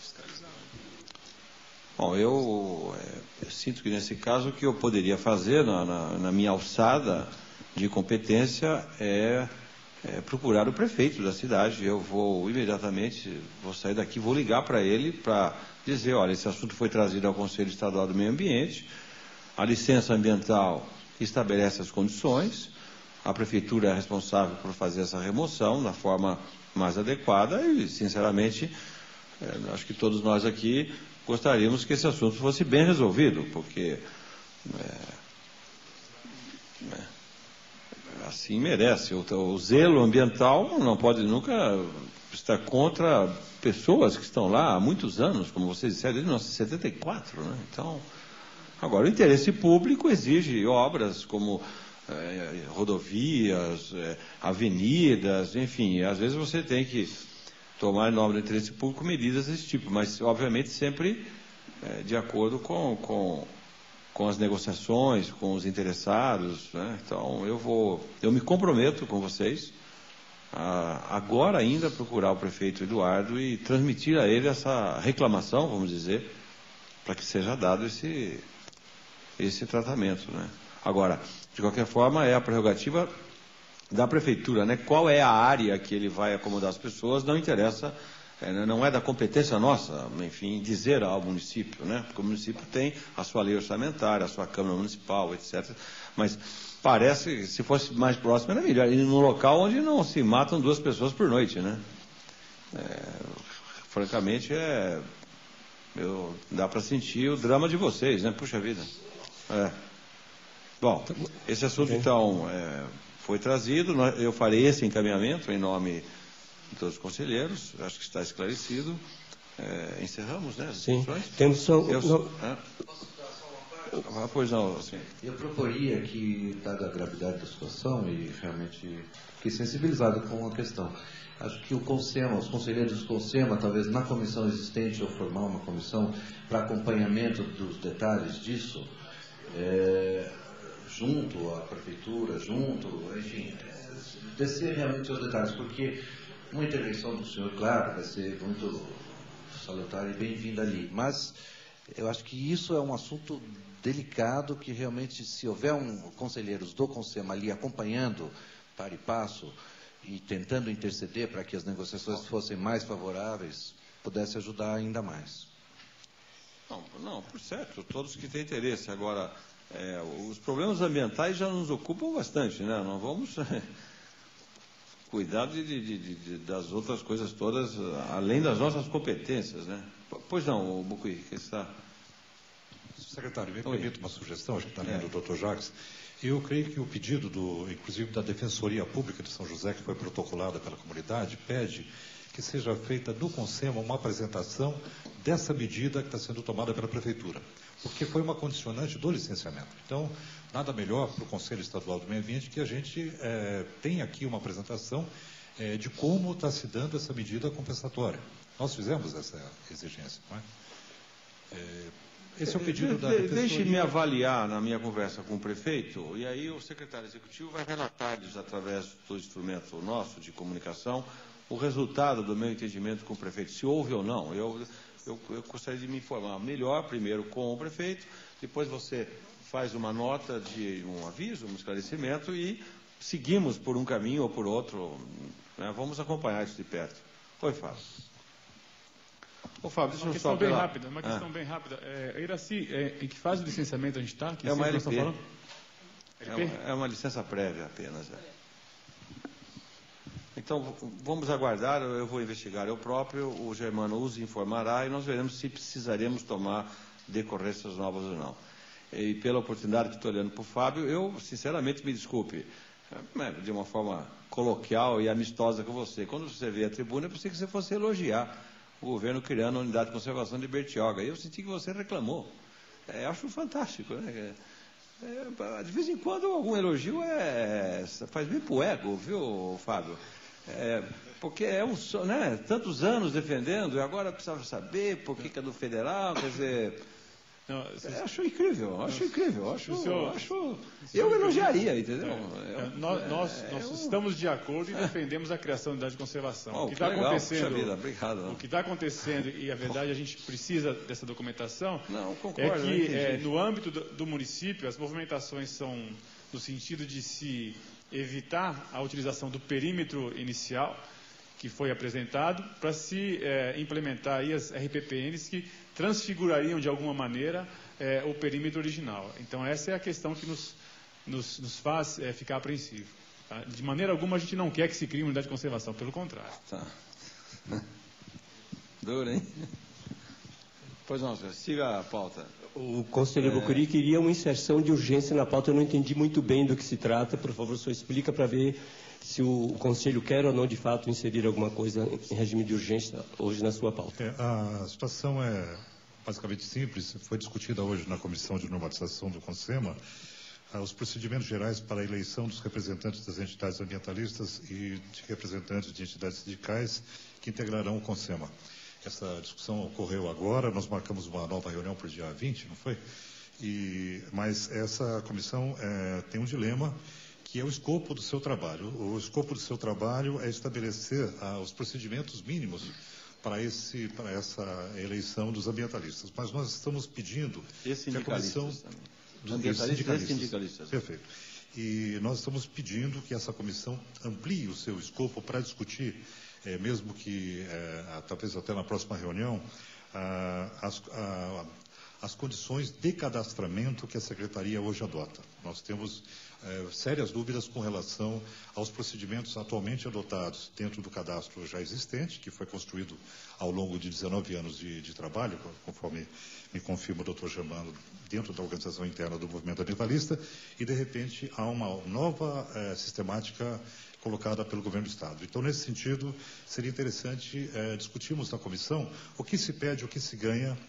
Bom, eu sinto que nesse caso o que eu poderia fazer na minha alçada de competência é procurar o prefeito da cidade. Eu vou imediatamente, vou sair daqui, vou ligar para ele para dizer, olha, esse assunto foi trazido ao Conselho Estadual do Meio Ambiente, a licença ambiental estabelece as condições, a prefeitura é responsável por fazer essa remoção da forma mais adequada e, sinceramente, acho que todos nós aqui gostaríamos que esse assunto fosse bem resolvido, porque assim merece. O zelo ambiental não pode nunca estar contra pessoas que estão lá há muitos anos, como vocês disseram, desde 1974. Né? Então, agora, o interesse público exige obras como rodovias, avenidas, enfim. Às vezes você tem que tomar, em nome do interesse público, medidas desse tipo, mas, obviamente, sempre de acordo com as negociações, com os interessados, né? Então eu me comprometo com vocês a agora ainda procurar o prefeito Eduardo e transmitir a ele essa reclamação, vamos dizer, para que seja dado esse tratamento, né? Agora, de qualquer forma, é a prerrogativa da prefeitura, né? Qual é a área que ele vai acomodar as pessoas, não interessa. Não é da competência nossa, enfim, dizer ao município, né? Porque o município tem a sua lei orçamentária, a sua Câmara Municipal, etc. Mas parece que se fosse mais próximo era melhor. E num local onde não se matam 2 pessoas por noite, né? Francamente, dá para sentir o drama de vocês, né? Puxa vida. Bom, esse assunto, então, foi trazido. Eu farei esse encaminhamento em nome de todos os conselheiros, acho que está esclarecido. Encerramos, né? As Sim. discussões? Temos só... Pois não, sim. Eu proporia que, dada a gravidade da situação, e realmente fiquei sensibilizado com a questão, acho que o CONSEMA, os conselheiros do CONSEMA, talvez na comissão existente, ou formar uma comissão para acompanhamento dos detalhes disso, junto à prefeitura, enfim, descer realmente aos detalhes, porque uma intervenção do senhor, claro, vai ser muito salutar e bem-vinda ali, mas eu acho que isso é um assunto delicado, que realmente, se houver conselheiros do CONSEMA ali acompanhando para e passo e tentando interceder para que as negociações fossem mais favoráveis, pudesse ajudar ainda mais. Não, por certo, todos que têm interesse. Agora, os problemas ambientais já nos ocupam bastante, né? Não vamos cuidar das outras coisas todas, além das nossas competências, né? Pois não, Bucuí, que está... Secretário, me permite uma sugestão, acho que está lendo o Dr. Jacques. Eu creio que o pedido, inclusive da Defensoria Pública de São José, que foi protocolada pela comunidade, pede que seja feita do CONSEMA uma apresentação dessa medida que está sendo tomada pela Prefeitura, porque foi uma condicionante do licenciamento. Então, nada melhor para o Conselho Estadual do Meio Ambiente que a gente tenha aqui uma apresentação de como está se dando essa medida compensatória. Nós fizemos essa exigência, não é? Esse é o pedido da Defensoria. Deixe-me avaliar na minha conversa com o prefeito, e aí o secretário executivo vai relatar-lhes, através do instrumento nosso de comunicação, o resultado do meu entendimento com o prefeito, se houve ou não. Eu gostaria de me informar melhor, primeiro com o prefeito, depois você faz uma nota de um aviso, um esclarecimento, e seguimos por um caminho ou por outro, né? Vamos acompanhar isso de perto. Oi, Fábio. Ô, Fábio, deixa eu só... Uma questão bem rápida. Iraci, em que fase do licenciamento a gente está? É uma LP. É uma licença prévia apenas. Então, vamos aguardar, eu vou investigar eu próprio, o Germano os informará e nós veremos se precisaremos tomar decorrências novas ou não. E pela oportunidade que estou olhando para o Fábio, eu, sinceramente, me desculpe, de uma forma coloquial e amistosa com você. Quando você veio à tribuna, eu pensei que você fosse elogiar o governo criando a unidade de conservação de Bertioga. E eu senti que você reclamou. Acho fantástico, né? De vez em quando algum elogio faz bem pro ego, viu, Fábio? Porque né, tantos anos defendendo e agora precisava saber por que é do federal, quer dizer... acho incrível, eu elogiaria, entendeu? Nós estamos de acordo e defendemos a criação da unidade de conservação. O que está acontecendo, e a verdade a gente precisa dessa documentação, concordo, é que no âmbito do município as movimentações são no sentido de se evitar a utilização do perímetro inicial que foi apresentado para se implementar aí as RPPNs que transfigurariam de alguma maneira o perímetro original. Então essa é a questão que nos faz ficar apreensivo. Tá? De maneira alguma a gente não quer que se crie uma unidade de conservação, pelo contrário. Tá. Duro, hein? Pois não, senhor. Siga a pauta. O conselheiro Bucuri queria uma inserção de urgência na pauta. Eu não entendi muito bem do que se trata. Por favor, o senhor explica para ver se o Conselho quer ou não, de fato, inserir alguma coisa em regime de urgência hoje na sua pauta. A situação é basicamente simples. Foi discutida hoje na Comissão de Normatização do CONSEMA os procedimentos gerais para a eleição dos representantes das entidades ambientalistas e de representantes de entidades sindicais que integrarão o CONSEMA. Essa discussão ocorreu agora, nós marcamos uma nova reunião para o dia 20, não foi? Mas essa comissão tem um dilema, que é o escopo do seu trabalho. O escopo do seu trabalho é estabelecer os procedimentos mínimos para essa eleição dos ambientalistas. Mas nós estamos pedindo que a comissão... Ambientalistas e sindicalistas. Perfeito. E nós estamos pedindo que essa comissão amplie o seu escopo para discutir, mesmo que, talvez até na próxima reunião, as condições de cadastramento que a Secretaria hoje adota. Nós temos sérias dúvidas com relação aos procedimentos atualmente adotados dentro do cadastro já existente, que foi construído ao longo de 19 anos de trabalho, conforme me confirma o Dr. Germano, dentro da organização interna do movimento ambientalista, e de repente há uma nova sistemática colocada pelo governo do Estado. Então, nesse sentido, seria interessante discutirmos na comissão o que se pede, o que se ganha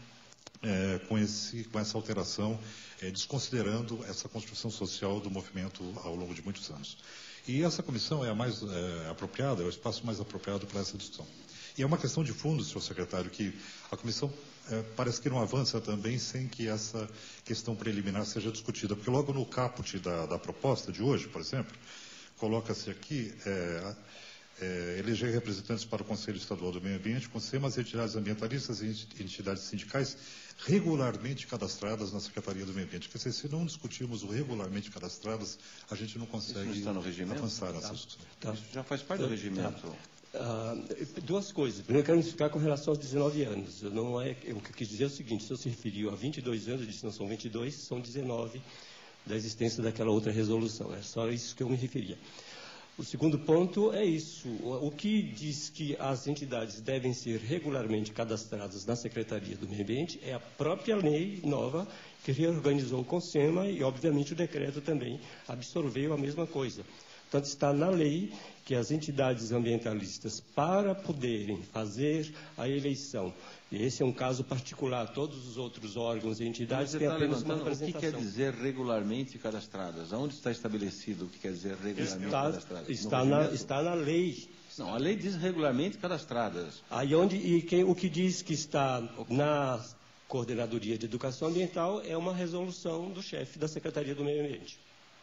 com essa alteração, desconsiderando essa construção social do movimento ao longo de muitos anos. E essa comissão é a mais apropriada, é o espaço mais apropriado para essa discussão. E é uma questão de fundo, senhor secretário, que a comissão parece que não avança também sem que essa questão preliminar seja discutida. Porque logo no caput da proposta de hoje, por exemplo, coloca-se aqui eleger representantes para o Conselho Estadual do Meio Ambiente, CONSEMA, as entidades ambientalistas e entidades sindicais regularmente cadastradas na Secretaria do Meio Ambiente. Quer dizer, se não discutirmos o regularmente cadastradas, a gente não consegue avançar nessa discussão. Isso já faz parte do regimento. Duas coisas. Primeiro, eu quero explicar com relação aos 19 anos. O que eu quis dizer é o seguinte: se eu se referiu a 22 anos, eu disse não são 22, são 19 da existência daquela outra resolução. É só isso que eu me referia. O segundo ponto é isso. O que diz que as entidades devem ser regularmente cadastradas na Secretaria do Meio Ambiente é a própria lei nova que reorganizou o CONSEMA e, obviamente, o decreto também absorveu a mesma coisa. Portanto, está na lei que as entidades ambientalistas, para poderem fazer a eleição, e esse é um caso particular, todos os outros órgãos e entidades têm apenas uma representação. O que quer dizer regularmente cadastradas? Onde está estabelecido o que quer dizer regularmente cadastradas? Está na lei. Não, a lei diz regularmente cadastradas. O que diz que está na Coordenadoria de Educação Ambiental é uma resolução do chefe da Secretaria do Meio Ambiente.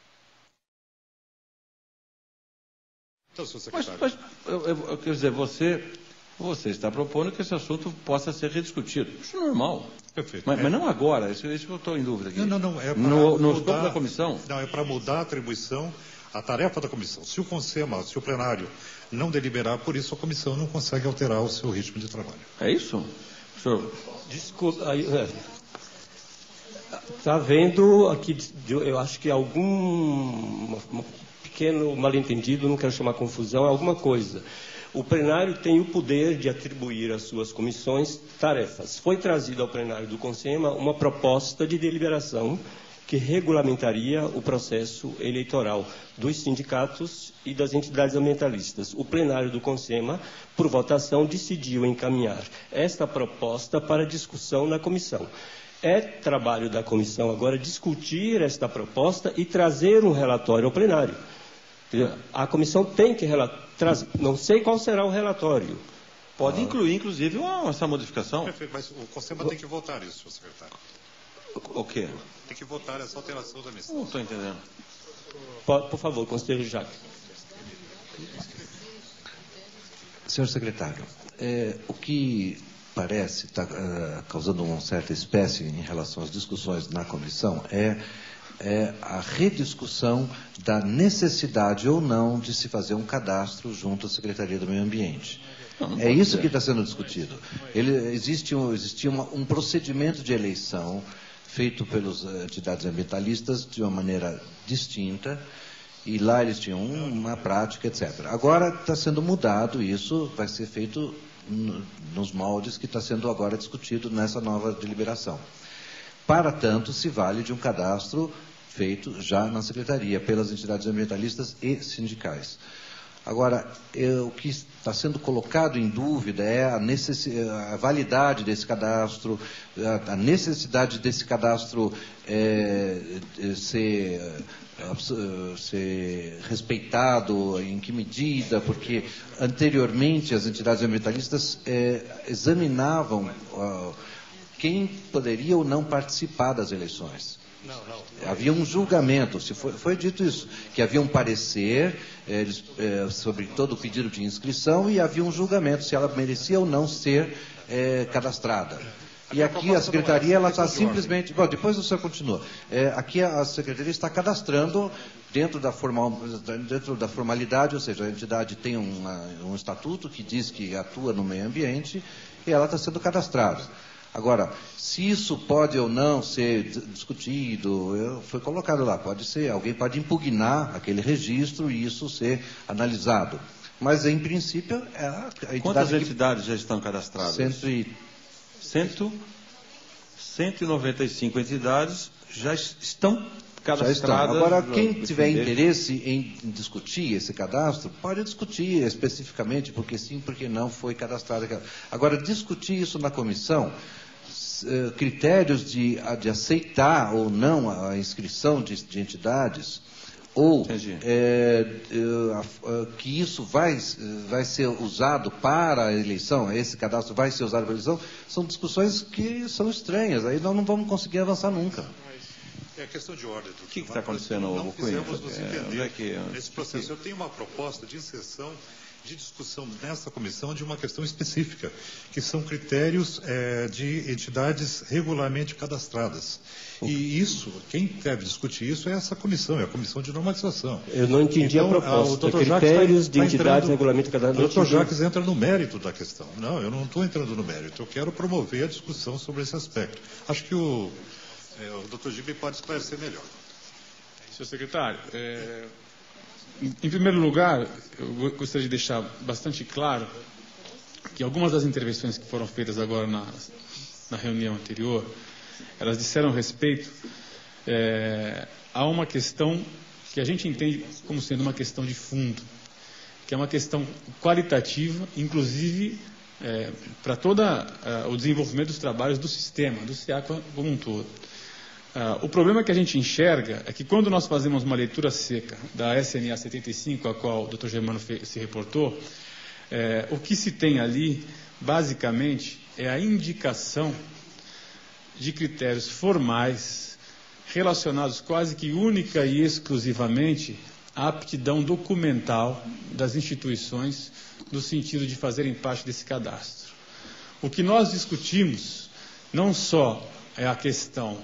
Então, senhor secretário. Mas eu quero dizer, você está propondo que esse assunto possa ser rediscutido. Isso é normal. Perfeito. Mas não agora, isso eu estou em dúvida aqui. Não. É no escopo da comissão? Não, é para mudar a atribuição, a tarefa da comissão. Se o CONSEMA, se o plenário não deliberar, por isso a comissão não consegue alterar o seu ritmo de trabalho. É isso? Senhor... Desculpa. Está havendo aqui, eu acho que algum pequeno mal-entendido, não quero chamar confusão, alguma coisa. O plenário tem o poder de atribuir às suas comissões tarefas. Foi trazida ao plenário do CONSEMA uma proposta de deliberação que regulamentaria o processo eleitoral dos sindicatos e das entidades ambientalistas. O plenário do CONSEMA, por votação, decidiu encaminhar esta proposta para discussão na comissão. É trabalho da comissão agora discutir esta proposta e trazer um relatório ao plenário. A comissão tem que trazer, não sei qual será o relatório. Pode incluir, inclusive, essa modificação. Perfeito, mas o CONSEMA tem que votar isso, senhor secretário. O quê? Tem que votar essa alteração da missão. Não estou entendendo. Por favor, conselheiro Jacques. Senhor secretário, o que parece estar causando uma certa espécie em relação às discussões na comissão é a rediscussão da necessidade ou não de se fazer um cadastro junto à Secretaria do Meio Ambiente. É isso que está sendo discutido. Existia um procedimento de eleição feito pelas entidades ambientalistas de uma maneira distinta, e lá eles tinham uma prática, etc. Agora está sendo mudado isso, vai ser feito nos moldes que está sendo agora discutido nessa nova deliberação. Para tanto, se vale de um cadastro feito já na Secretaria, pelas entidades ambientalistas e sindicais. Agora, o que está sendo colocado em dúvida é a validade desse cadastro, a necessidade desse cadastro ser respeitado, em que medida, porque anteriormente as entidades ambientalistas examinavam quem poderia ou não participar das eleições. Havia um julgamento, foi dito isso, que havia um parecer sobre todo o pedido de inscrição e havia um julgamento se ela merecia ou não ser cadastrada. E aqui a Secretaria ela está simplesmente... Bom, depois o senhor continua. Aqui a Secretaria está cadastrando dentro da formalidade, ou seja, a entidade tem um estatuto que diz que atua no meio ambiente e ela está sendo cadastrada. Agora, se isso pode ou não ser discutido, foi colocado lá, pode ser, alguém pode impugnar aquele registro e isso ser analisado. Mas, em princípio, a entidade... Quantas entidades já estão cadastradas? 195 entidades já estão cadastradas. Agora, quem tiver interesse em discutir esse cadastro, pode discutir especificamente, porque sim, porque não foi cadastrado. Agora, discutir isso na comissão critérios de aceitar ou não a inscrição de entidades, ou que isso vai ser usado para a eleição, esse cadastro vai ser usado para a eleição, são discussões que são estranhas, aí nós não vamos conseguir avançar nunca. É questão de ordem. O que está acontecendo, não fizemos nos entender que nesse processo. Eu tenho uma proposta de inserção de discussão nessa comissão de uma questão específica, que são critérios de entidades regularmente cadastradas. E isso, quem deve discutir isso é essa comissão, é a comissão de normalização. Eu não entendi a proposta. Critérios de entidades regularmente cadastradas. O doutor Jacques entra no mérito da questão. Não, eu não estou entrando no mérito. Eu quero promover a discussão sobre esse aspecto. Acho que o doutor Gibi pode esclarecer melhor. Senhor secretário, em primeiro lugar, eu gostaria de deixar bastante claro que algumas das intervenções que foram feitas agora na reunião anterior, elas disseram respeito a uma questão que a gente entende como sendo uma questão de fundo, que é uma questão qualitativa, inclusive para todo o desenvolvimento dos trabalhos do sistema, do SEACA como um todo. O problema que a gente enxerga é que quando nós fazemos uma leitura seca da SMA 75, a qual o Dr. Germano se reportou, o que se tem ali, basicamente, é a indicação de critérios formais relacionados quase que única e exclusivamente à aptidão documental das instituições no sentido de fazerem parte desse cadastro. O que nós discutimos não só é a questão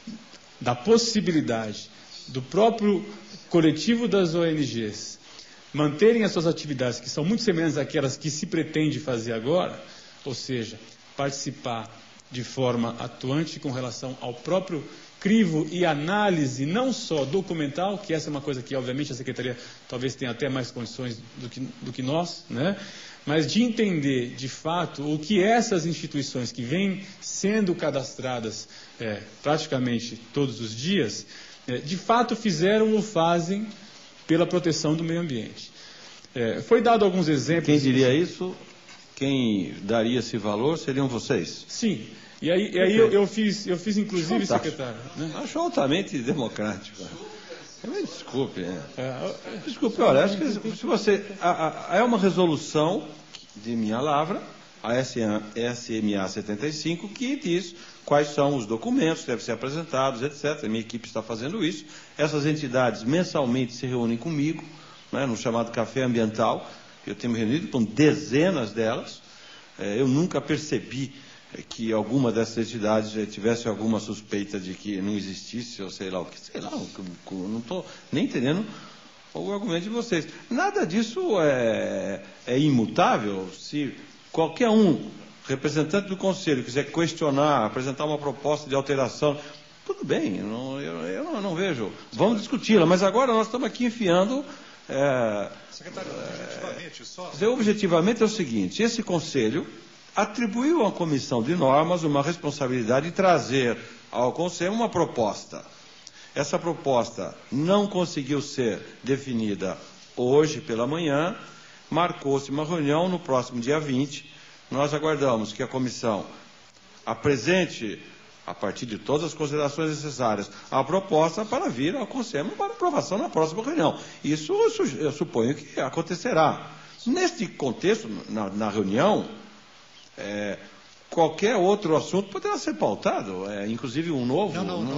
da possibilidade do próprio coletivo das ONGs manterem as suas atividades, que são muito semelhantes àquelas que se pretende fazer agora, ou seja, participar de forma atuante com relação ao próprio crivo e análise, não só documental, que essa é uma coisa que, obviamente, a Secretaria talvez tenha até mais condições do que nós, né? Mas de entender, de fato, o que essas instituições que vêm sendo cadastradas praticamente todos os dias, de fato fizeram ou fazem pela proteção do meio ambiente. Foi dado alguns exemplos... Quem diria isso, quem daria esse valor, seriam vocês? Sim. E aí eu fiz inclusive, secretário... Né? Acho altamente democrático. Me desculpe. Desculpe, olha, acho que se você... É uma resolução de minha lavra, a SMA 75, que diz quais são os documentos que devem ser apresentados, etc. A minha equipe está fazendo isso. Essas entidades mensalmente se reúnem comigo, né, no chamado Café Ambiental, que eu tenho me reunido com dezenas delas. Eu nunca percebi que alguma dessas entidades tivesse alguma suspeita de que não existisse, ou sei lá o que, não estou nem entendendo o argumento de vocês. Nada disso é imutável. Se qualquer representante do Conselho quiser questionar, apresentar uma proposta de alteração, tudo bem, eu não vejo. Vamos discuti-la, mas agora nós estamos aqui enfiando... Secretário, objetivamente é o seguinte, esse Conselho atribuiu à Comissão de Normas uma responsabilidade de trazer ao Conselho uma proposta. Essa proposta não conseguiu ser definida hoje pela manhã, marcou-se uma reunião no próximo dia 20. Nós aguardamos que a Comissão apresente, a partir de todas as considerações necessárias, a proposta para vir ao Conselho para aprovação na próxima reunião. Isso eu suponho que acontecerá. Neste contexto, na reunião, qualquer outro assunto poderá ser pautado, inclusive um novo.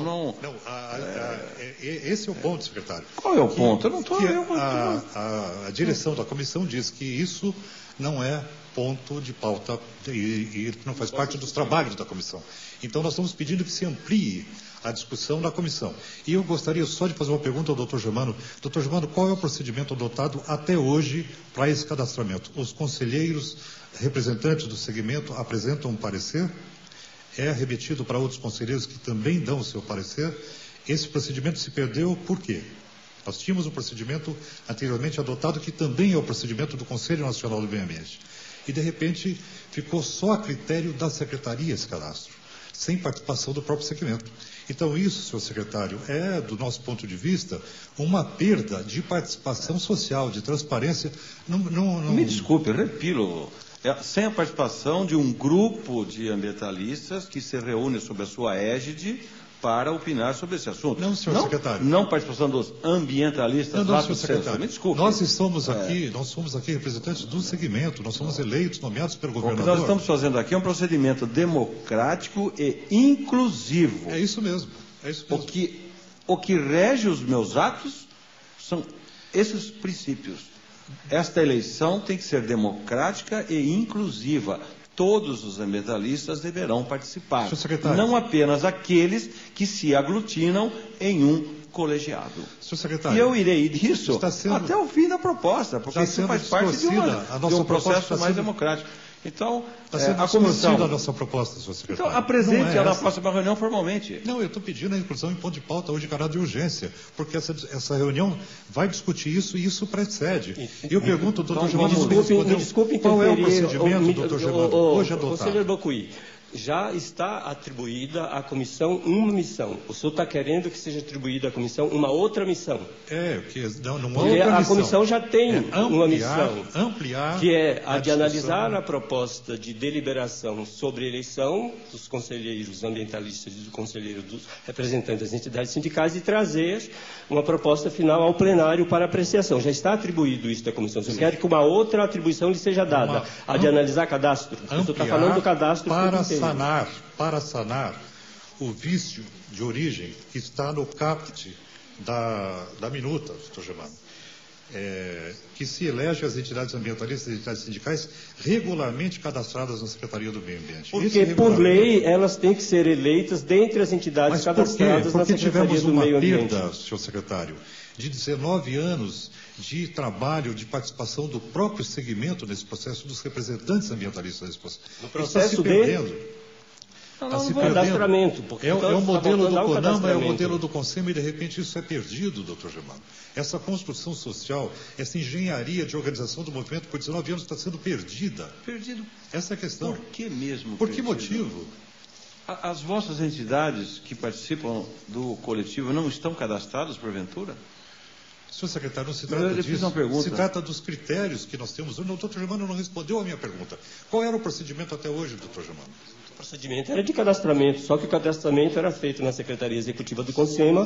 Esse é o ponto, secretário. Qual é o ponto? Eu não estou... A direção da comissão diz que isso não é ponto de pauta e não faz parte dos trabalhos da comissão. Então, nós estamos pedindo que se amplie a discussão da comissão. E eu gostaria só de fazer uma pergunta ao doutor Germano. Doutor Germano, qual é o procedimento adotado até hoje para esse cadastramento? Os conselheiros representantes do segmento apresentam um parecer? É remetido para outros conselheiros que também dão o seu parecer? Esse procedimento se perdeu por quê? Nós tínhamos um procedimento anteriormente adotado que também é o procedimento do Conselho Nacional do Meio Ambiente. E, de repente, ficou só a critério da Secretaria esse cadastro, sem participação do próprio segmento. Então, isso, senhor secretário, é, do nosso ponto de vista, uma perda de participação social, de transparência. Me desculpe, eu repilo. sem a participação de um grupo de ambientalistas que se reúne sob a sua égide para opinar sobre esse assunto. Não, senhor secretário. Não participação dos ambientalistas. Não, senhor secretário. Me desculpe. Nós somos aqui representantes do segmento, nós somos eleitos, nomeados pelo governador. O que nós estamos fazendo aqui é um procedimento democrático e inclusivo. É isso mesmo. O que rege os meus atos são esses princípios. Esta eleição tem que ser democrática e inclusiva. Todos os ambientalistas deverão participar, não apenas aqueles que se aglutinam em um colegiado. Senhor secretário, e eu irei disso até o fim da proposta, porque isso faz parte de um processo mais democrático. Então, a comissão da nossa proposta, senhor secretário. Então, apresente na próxima reunião formalmente. Não, eu estou pedindo a inclusão em ponto de pauta hoje de caráter de urgência, porque essa reunião vai discutir isso e isso precede. E eu pergunto, doutor Germano, me desculpe qual é o procedimento, doutor Germano, hoje adotado? Conselheiro Bocuí, já está atribuída à comissão uma missão. O senhor está querendo que seja atribuída à comissão uma outra missão? Porque a comissão já tem uma missão, que é a de analisar a proposta de deliberação sobre a eleição dos conselheiros ambientalistas e do conselheiro dos representantes das entidades sindicais e trazer uma proposta final ao plenário para apreciação. Já está atribuído isso à comissão. O senhor quer que uma outra atribuição lhe seja dada, a de analisar cadastro? O senhor está falando do cadastro para sanar o vício de origem que está no caput da minuta, doutor Germano, que se elege as entidades ambientalistas e as entidades sindicais regularmente cadastradas na Secretaria do Meio Ambiente. Porque, por lei, elas têm que ser eleitas dentre as entidades cadastradas na Secretaria do Meio Ambiente. Porque tivemos uma perda, senhor secretário, de 19 anos de trabalho, de participação do próprio segmento nesse processo, dos representantes ambientalistas nesse processo. No processo cadastramento. É o modelo do CONAMA, é o modelo do CONSEMA e, de repente, isso é perdido, doutor Germano. Essa construção social, essa engenharia de organização do movimento por 19 anos está sendo perdida. Perdido. Essa é a questão. Por que mesmo? Por que motivo? As vossas entidades que participam do coletivo não estão cadastradas, porventura? Senhor secretário, não se trata disso. Se trata dos critérios que nós temos. O doutor Germano não respondeu a minha pergunta. Qual era o procedimento até hoje, doutor Germano? O procedimento era de cadastramento, só que o cadastramento era feito na Secretaria Executiva do CONSEMA.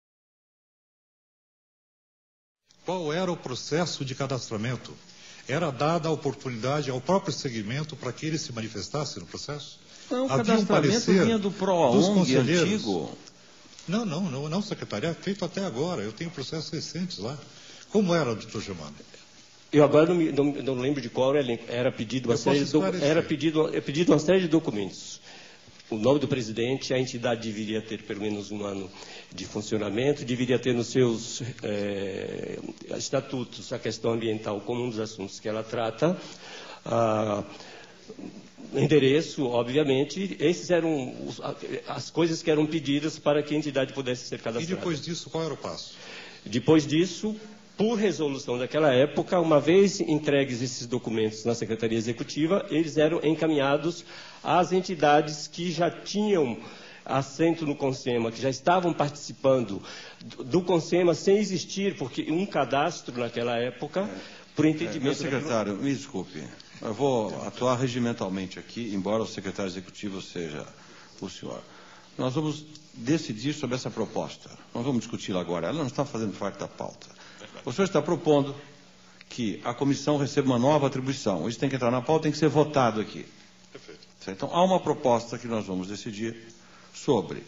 Qual era o processo de cadastramento? Era dada a oportunidade ao próprio segmento para que ele se manifestasse no processo? Não, o cadastramento vinha do PROONG antigo. Não, secretário, é feito até agora. Eu tenho processos recentes lá. Como era, doutor Germano? Eu agora não lembro de qual era pedido uma série de documentos. O nome do presidente, a entidade deveria ter pelo menos um ano de funcionamento, deveria ter nos seus estatutos a questão ambiental como um dos assuntos que ela trata. Endereço, obviamente, esses eram as coisas que eram pedidas para que a entidade pudesse ser cadastrada. E depois disso, qual era o passo? Depois disso, por resolução daquela época, uma vez entregues esses documentos na Secretaria Executiva, eles eram encaminhados às entidades que já tinham assento no CONSEMA, que já estavam participando do CONSEMA sem existir, porque um cadastro naquela época, por entendimento... secretário, me desculpe. Eu vou atuar regimentalmente aqui, embora o secretário executivo seja o senhor. Nós vamos decidir sobre essa proposta. Nós vamos discuti-la agora. Ela não está fazendo parte da pauta. O senhor está propondo que a comissão receba uma nova atribuição. Isso tem que entrar na pauta, tem que ser votado aqui. Perfeito. Então, há uma proposta que nós vamos decidir sobre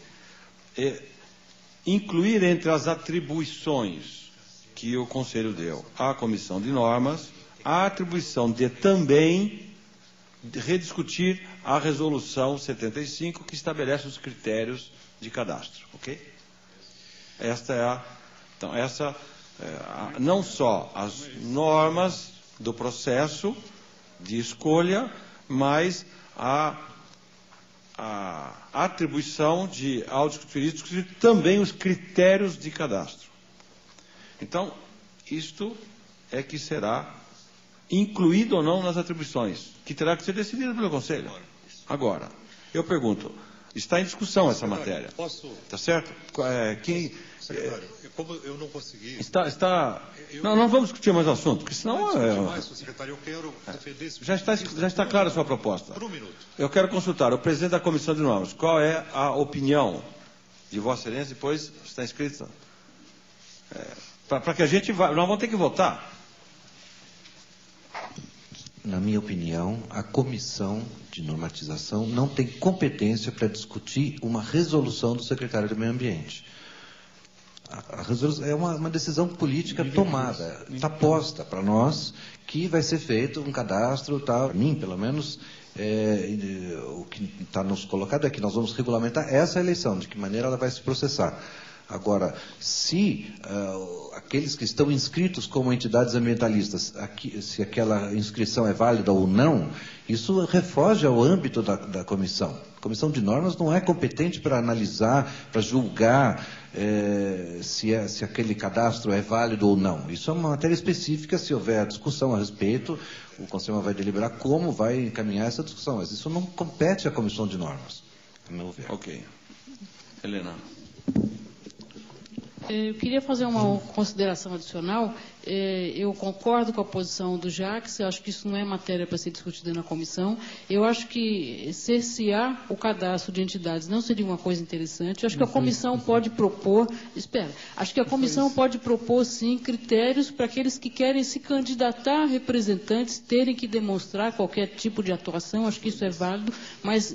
incluir entre as atribuições que o Conselho deu à Comissão de Normas a atribuição de também rediscutir a Resolução 75, que estabelece os critérios de cadastro, ok? Não só as normas do processo de escolha, mas a atribuição ao discutir também os critérios de cadastro. Então, isto é que será incluído ou não nas atribuições, que terá que ser decidido pelo Conselho. Agora, eu pergunto, está em discussão essa matéria? Posso? Tá certo? Secretário, como eu não consegui... Não vamos discutir mais o assunto, porque senão... Secretário, eu quero defender esse... Já está clara a sua proposta. Por um minuto. Eu quero consultar o presidente da Comissão de Normas. Qual é a opinião de Vossa Excelência? Depois está escrita. Para que a gente vá... Nós vamos ter que votar. Na minha opinião, a Comissão de Normatização não tem competência para discutir uma resolução do secretário do Meio Ambiente. A resolução é uma decisão política tomada, está posta para nós, que vai ser feito um cadastro, tá? Para mim, pelo menos, o que está nos colocado é que nós vamos regulamentar essa eleição, de que maneira ela vai se processar. Agora, se aqueles que estão inscritos como entidades ambientalistas, se aquela inscrição é válida ou não, isso refoge ao âmbito da comissão. A comissão de normas não é competente para analisar, para julgar se aquele cadastro é válido ou não. Isso é uma matéria específica. Se houver discussão a respeito, o Conselho vai deliberar como vai encaminhar essa discussão, mas isso não compete à comissão de normas, a meu ver. Ok. Helena. Eu queria fazer uma consideração adicional. Eu concordo com a posição do Jacques, eu acho que isso não é matéria para ser discutida na comissão. Eu acho que cercear o cadastro de entidades não seria uma coisa interessante. Eu acho que a comissão pode propor... Acho que a comissão pode propor, sim, critérios para aqueles que querem se candidatar a representantes terem que demonstrar qualquer tipo de atuação. Acho que isso é válido, mas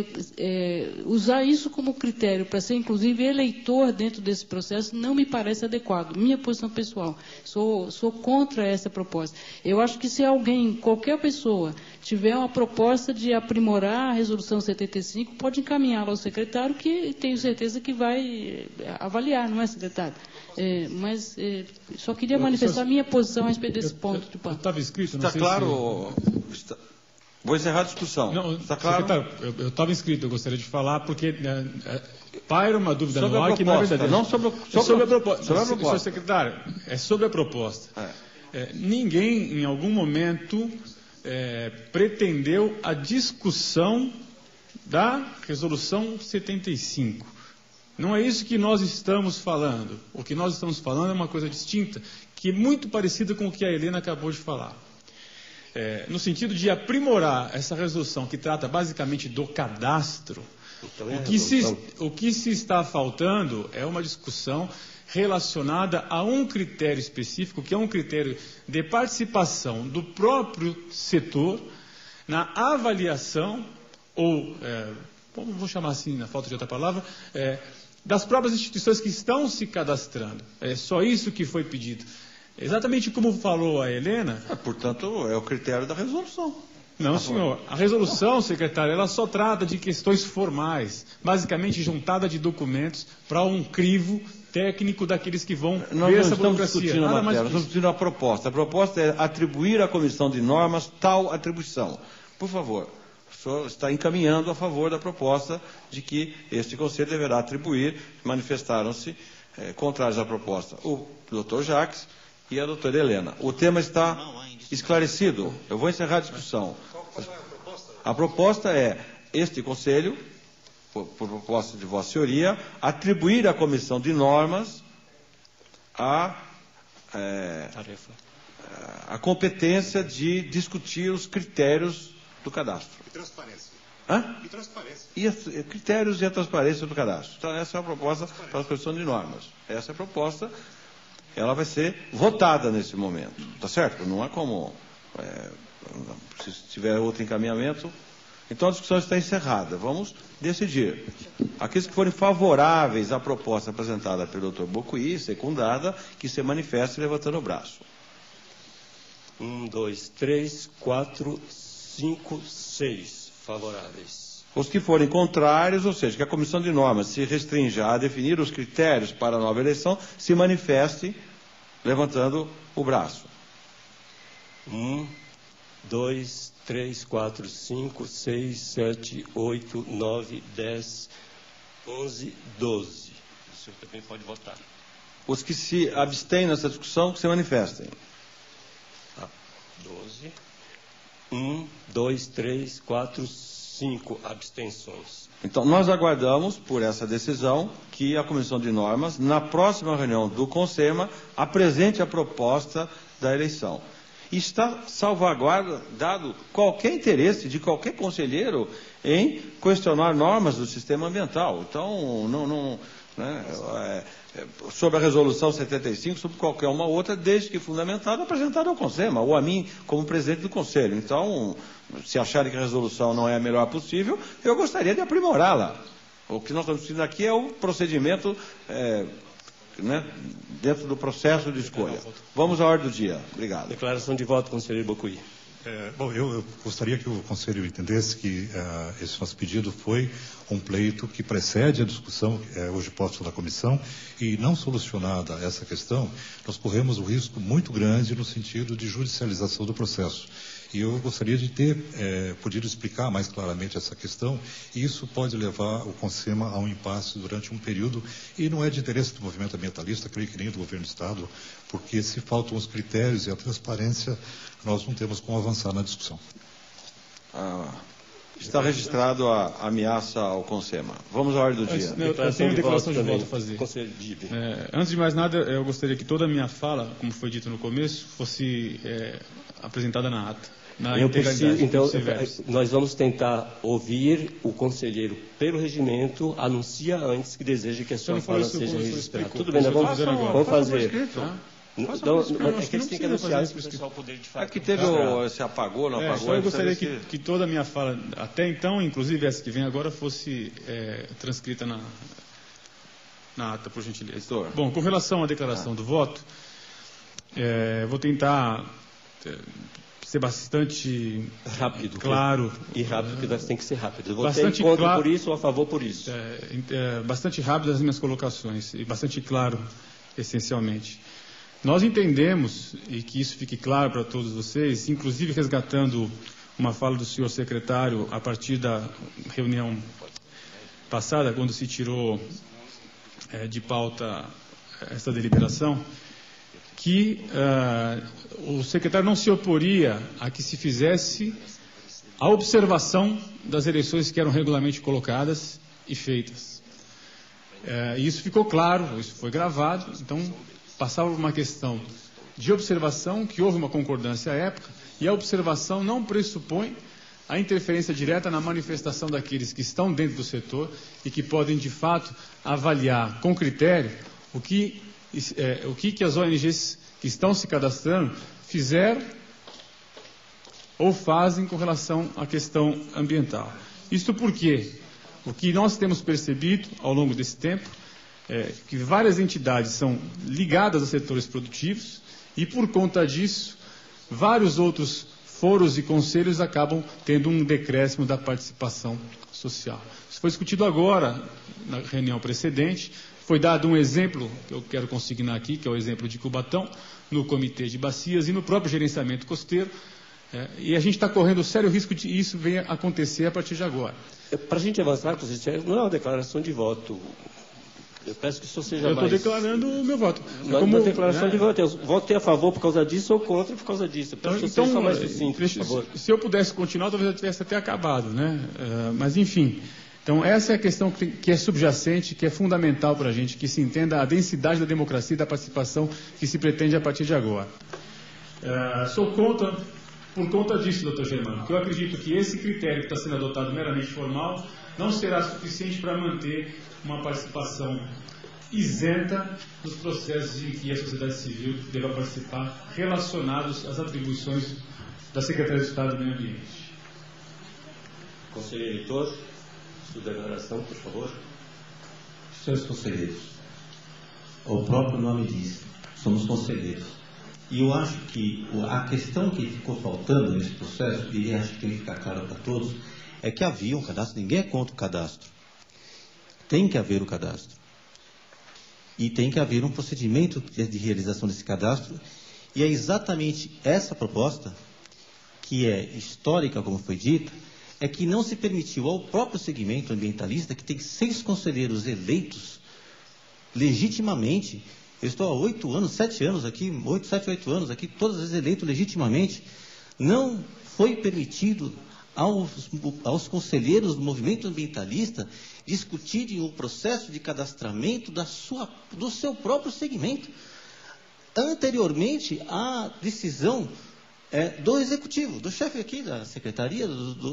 usar isso como critério para ser, inclusive, eleitor dentro desse processo não me parece adequado. Minha posição pessoal. Sou contra essa proposta. Eu acho que se qualquer pessoa, tiver uma proposta de aprimorar a resolução 75, pode encaminhá-la ao secretário, que tenho certeza que vai avaliar, não é, secretário? Mas só queria manifestar a minha posição a respeito desse ponto. Estava escrito, não está sei claro. Vou encerrar a discussão. Não, está claro? Secretário, eu estava inscrito, eu gostaria de falar, porque paira uma dúvida sobre no ar que não é verdadeira. Não sobre a proposta. Senhor secretário, é sobre a proposta. Ninguém, em algum momento, pretendeu a discussão da resolução 75. Não é isso que nós estamos falando. O que nós estamos falando é uma coisa distinta, que é muito parecida com o que a Helena acabou de falar. No sentido de aprimorar essa resolução, que trata basicamente do cadastro, o que se está faltando é uma discussão relacionada a um critério específico, que é um critério de participação do próprio setor na avaliação, ou, vou chamar assim, na falta de outra palavra, das próprias instituições que estão se cadastrando. É só isso que foi pedido. Exatamente como falou a Helena... portanto, é o critério da resolução. Não, senhor. A resolução, secretário, ela só trata de questões formais, basicamente juntada de documentos para um crivo técnico daqueles que vão ver essa burocracia. Nós estamos discutindo a proposta. A proposta é atribuir à Comissão de Normas tal atribuição. Por favor, o senhor está encaminhando a favor da proposta de que este Conselho deverá atribuir. Manifestaram-se contrários à proposta o doutor Jacques e a doutora Helena. O tema está esclarecido. Eu vou encerrar a discussão. A proposta é este Conselho, por proposta de Vossa Senhoria, atribuir à Comissão de Normas a competência de discutir os critérios do cadastro. E transparência. E transparência. Critérios e a transparência do cadastro. Então, essa é a proposta para a Comissão de Normas. Essa é a proposta. Ela vai ser votada nesse momento, tá certo? Não é como, se tiver outro encaminhamento. Então a discussão está encerrada. Vamos decidir. Aqueles que forem favoráveis à proposta apresentada pelo Dr. Bocuí, secundada, que se manifestem levantando o braço. 1, 2, 3, 4, 5, 6 favoráveis. Os que forem contrários, ou seja, que a Comissão de Normas se restrinja a definir os critérios para a nova eleição, se manifeste levantando o braço. 1, 2, 3, 4, 5, 6, 7, 8, 9, 10, 11, 12. O senhor também pode votar. Os que se abstêm nessa discussão, que se manifestem. 12. 1, 2, 3, 4, 5 abstenções. Então, nós aguardamos, por essa decisão, que a Comissão de Normas, na próxima reunião do CONSEMA, apresente a proposta da eleição. E está salvaguardado qualquer interesse de qualquer conselheiro em questionar normas do sistema ambiental. Então, sobre a resolução 75, sobre qualquer uma outra, desde que fundamentada, apresentada ao CONSEMA, ou a mim como presidente do Conselho. Então, se acharem que a resolução não é a melhor possível, eu gostaria de aprimorá-la. O que nós estamos discutindo aqui é o procedimento dentro do processo de escolha. Vamos à ordem do dia. Obrigado. Declaração de voto, conselheiro Bocuí. Bom, eu gostaria que o Conselho entendesse que esse nosso pedido foi um pleito que precede a discussão hoje posta da comissão, e não solucionada essa questão, nós corremos um risco muito grande no sentido de judicialização do processo. E eu gostaria de ter podido explicar mais claramente essa questão, e isso pode levar o CONSEMA a um impasse durante um período, e não é de interesse do movimento ambientalista, creio que nem do governo do Estado, porque se faltam os critérios e a transparência, nós não temos como avançar na discussão. Está registrado a ameaça ao CONSEMA. Vamos à ordem do dia. Eu tenho declaração de voto a fazer. Antes de mais nada, eu gostaria que toda a minha fala, como foi dito no começo, fosse apresentada na ata. Então, nós vamos tentar ouvir o conselheiro pelo regimento, anuncia antes que deseja que a sua fala seja registrada. Tudo bem, vamos fazer. É que eles têm que anunciar isso para o pessoal poder de fato. É que teve se apagou, não apagou. Então eu gostaria que toda a minha fala, até então, inclusive essa que vem agora, fosse transcrita na ata, por gentileza. Bom, com relação à declaração do voto, vou tentar ser bastante rápido, claro. E rápido, porque tem que ser rápido. Eu votei contra por isso ou a favor por isso. Bastante rápido as minhas colocações, e bastante claro, essencialmente. Nós entendemos, e que isso fique claro para todos vocês, inclusive resgatando uma fala do senhor secretário a partir da reunião passada, quando se tirou de pauta essa deliberação, que o secretário não se oporia a que se fizesse a observação das eleições que eram regularmente colocadas e feitas. E isso ficou claro, isso foi gravado, então passava por uma questão de observação, que houve uma concordância à época, e a observação não pressupõe a interferência direta na manifestação daqueles que estão dentro do setor e que podem, de fato, avaliar com critério o que as ONGs que estão se cadastrando fizeram ou fazem com relação à questão ambiental. Isto porque o que nós temos percebido ao longo desse tempo que várias entidades são ligadas a setores produtivos e, por conta disso, vários outros foros e conselhos acabam tendo um decréscimo da participação social. Isso foi discutido agora, na reunião precedente, foi dado um exemplo, que eu quero consignar aqui, que é o exemplo de Cubatão, no Comitê de Bacias e no próprio gerenciamento costeiro, e a gente está correndo sério risco de isso venha acontecer a partir de agora. Para a gente avançar, não é uma declaração de voto. Eu peço que isso seja mais... Eu estou declarando o meu voto. Não é uma declaração de voto. Eu votei a favor por causa disso ou contra por causa disso. Então, seja só mais sucinto, por favor. Se eu pudesse continuar, talvez eu tivesse até acabado, né? Mas, enfim. Então, essa é a questão que é subjacente, que é fundamental para a gente, que se entenda a densidade da democracia e da participação que se pretende a partir de agora. Sou contra, por conta disso, doutor Germano, porque eu acredito que esse critério que está sendo adotado meramente formal não será suficiente para manter uma participação isenta nos processos em que a sociedade civil deva participar, relacionados às atribuições da Secretaria de Estado do Meio Ambiente. Conselheiro Heitor, sua declaração, por favor. Senhores conselheiros, o próprio nome diz, somos conselheiros. E eu acho que a questão que ficou faltando nesse processo, e acho que tem que ficar claro para todos, é que havia um cadastro, ninguém é contra o cadastro. Tem que haver o cadastro. E tem que haver um procedimento de realização desse cadastro. E é exatamente essa proposta, que é histórica, como foi dito, é que não se permitiu ao próprio segmento ambientalista, que tem 6 conselheiros eleitos legitimamente. Eu estou há 8 anos, 7 anos aqui, 7, 8 anos aqui, todas as vezes eleito legitimamente. Não foi permitido aos conselheiros do movimento ambientalista discutirem o processo de cadastramento do seu próprio segmento, anteriormente à decisão do executivo, do chefe aqui da secretaria,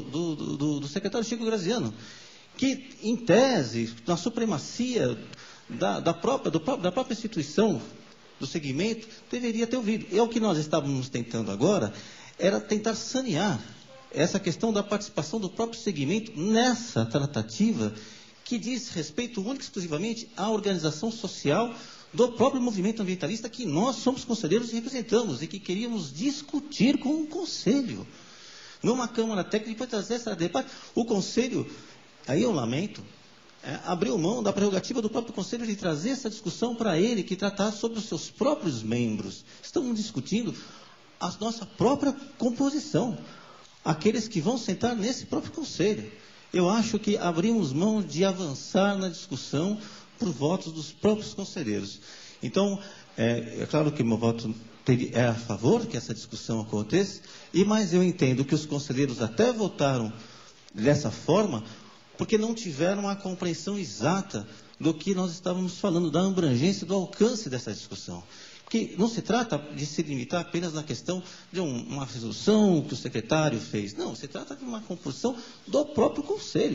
do secretário Chico Graziano, que, em tese, na supremacia da própria instituição do segmento, deveria ter ouvido. E o que nós estávamos tentando agora era tentar sanear essa questão da participação do próprio segmento nessa tratativa que diz respeito única e exclusivamente à organização social do próprio movimento ambientalista que nós somos conselheiros e representamos e que queríamos discutir com o Conselho. Numa Câmara Técnica, depois trazer essa debate. O Conselho, aí eu lamento, abriu mão da prerrogativa do próprio Conselho de trazer essa discussão para ele, que tratasse sobre os seus próprios membros. Estamos discutindo a nossa própria composição. Aqueles que vão sentar nesse próprio Conselho. Eu acho que abrimos mão de avançar na discussão por votos dos próprios conselheiros. Então, é claro que meu voto é a favor que essa discussão aconteça, mas eu entendo que os conselheiros até votaram dessa forma porque não tiveram a compreensão exata do que nós estávamos falando, da abrangência, do alcance dessa discussão. Porque não se trata de se limitar apenas na questão de uma resolução que o secretário fez. Não, se trata de uma composição do próprio Conselho.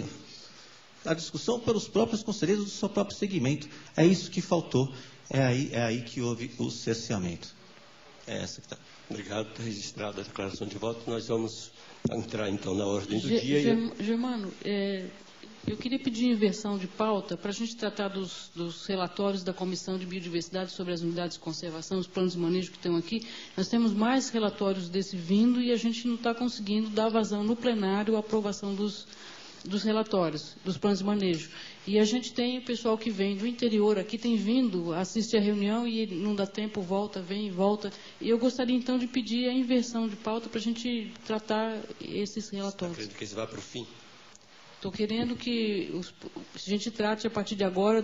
A discussão pelos próprios conselheiros do seu próprio segmento. É isso que faltou. É aí que houve o cerceamento. É essa que está. Obrigado. Está registrada a declaração de voto. Nós vamos entrar, então, na ordem do dia. Germano, eu queria pedir inversão de pauta para a gente tratar dos relatórios da Comissão de Biodiversidade sobre as unidades de conservação, os planos de manejo que estão aqui. Nós temos mais relatórios desse vindo e a gente não está conseguindo dar vazão no plenário à aprovação dos relatórios, dos planos de manejo. E a gente tem o pessoal que vem do interior aqui, tem vindo, assiste a reunião e não dá tempo, volta, vem e volta. E eu gostaria, então, de pedir a inversão de pauta para a gente tratar esses relatórios. Acredito que isso vá para o fim. Estou querendo que a gente trate, a partir de agora,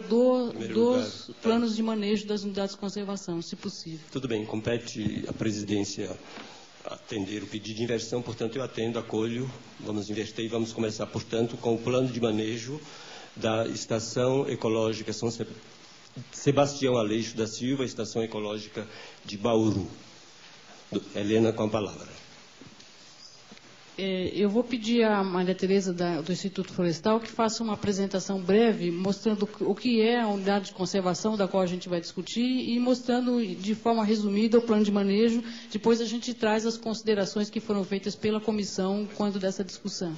dos planos de manejo das unidades de conservação, se possível. Tudo bem, compete à presidência atender o pedido de inversão, portanto, eu atendo, acolho, vamos inverter e vamos começar, portanto, com o plano de manejo da Estação Ecológica São Sebastião Aleixo da Silva, Estação Ecológica de Bauru. Helena, com a palavra. Eu vou pedir à Maria Tereza do Instituto Florestal que faça uma apresentação breve, mostrando o que é a unidade de conservação da qual a gente vai discutir e mostrando de forma resumida o plano de manejo. Depois a gente traz as considerações que foram feitas pela comissão quando dessa discussão.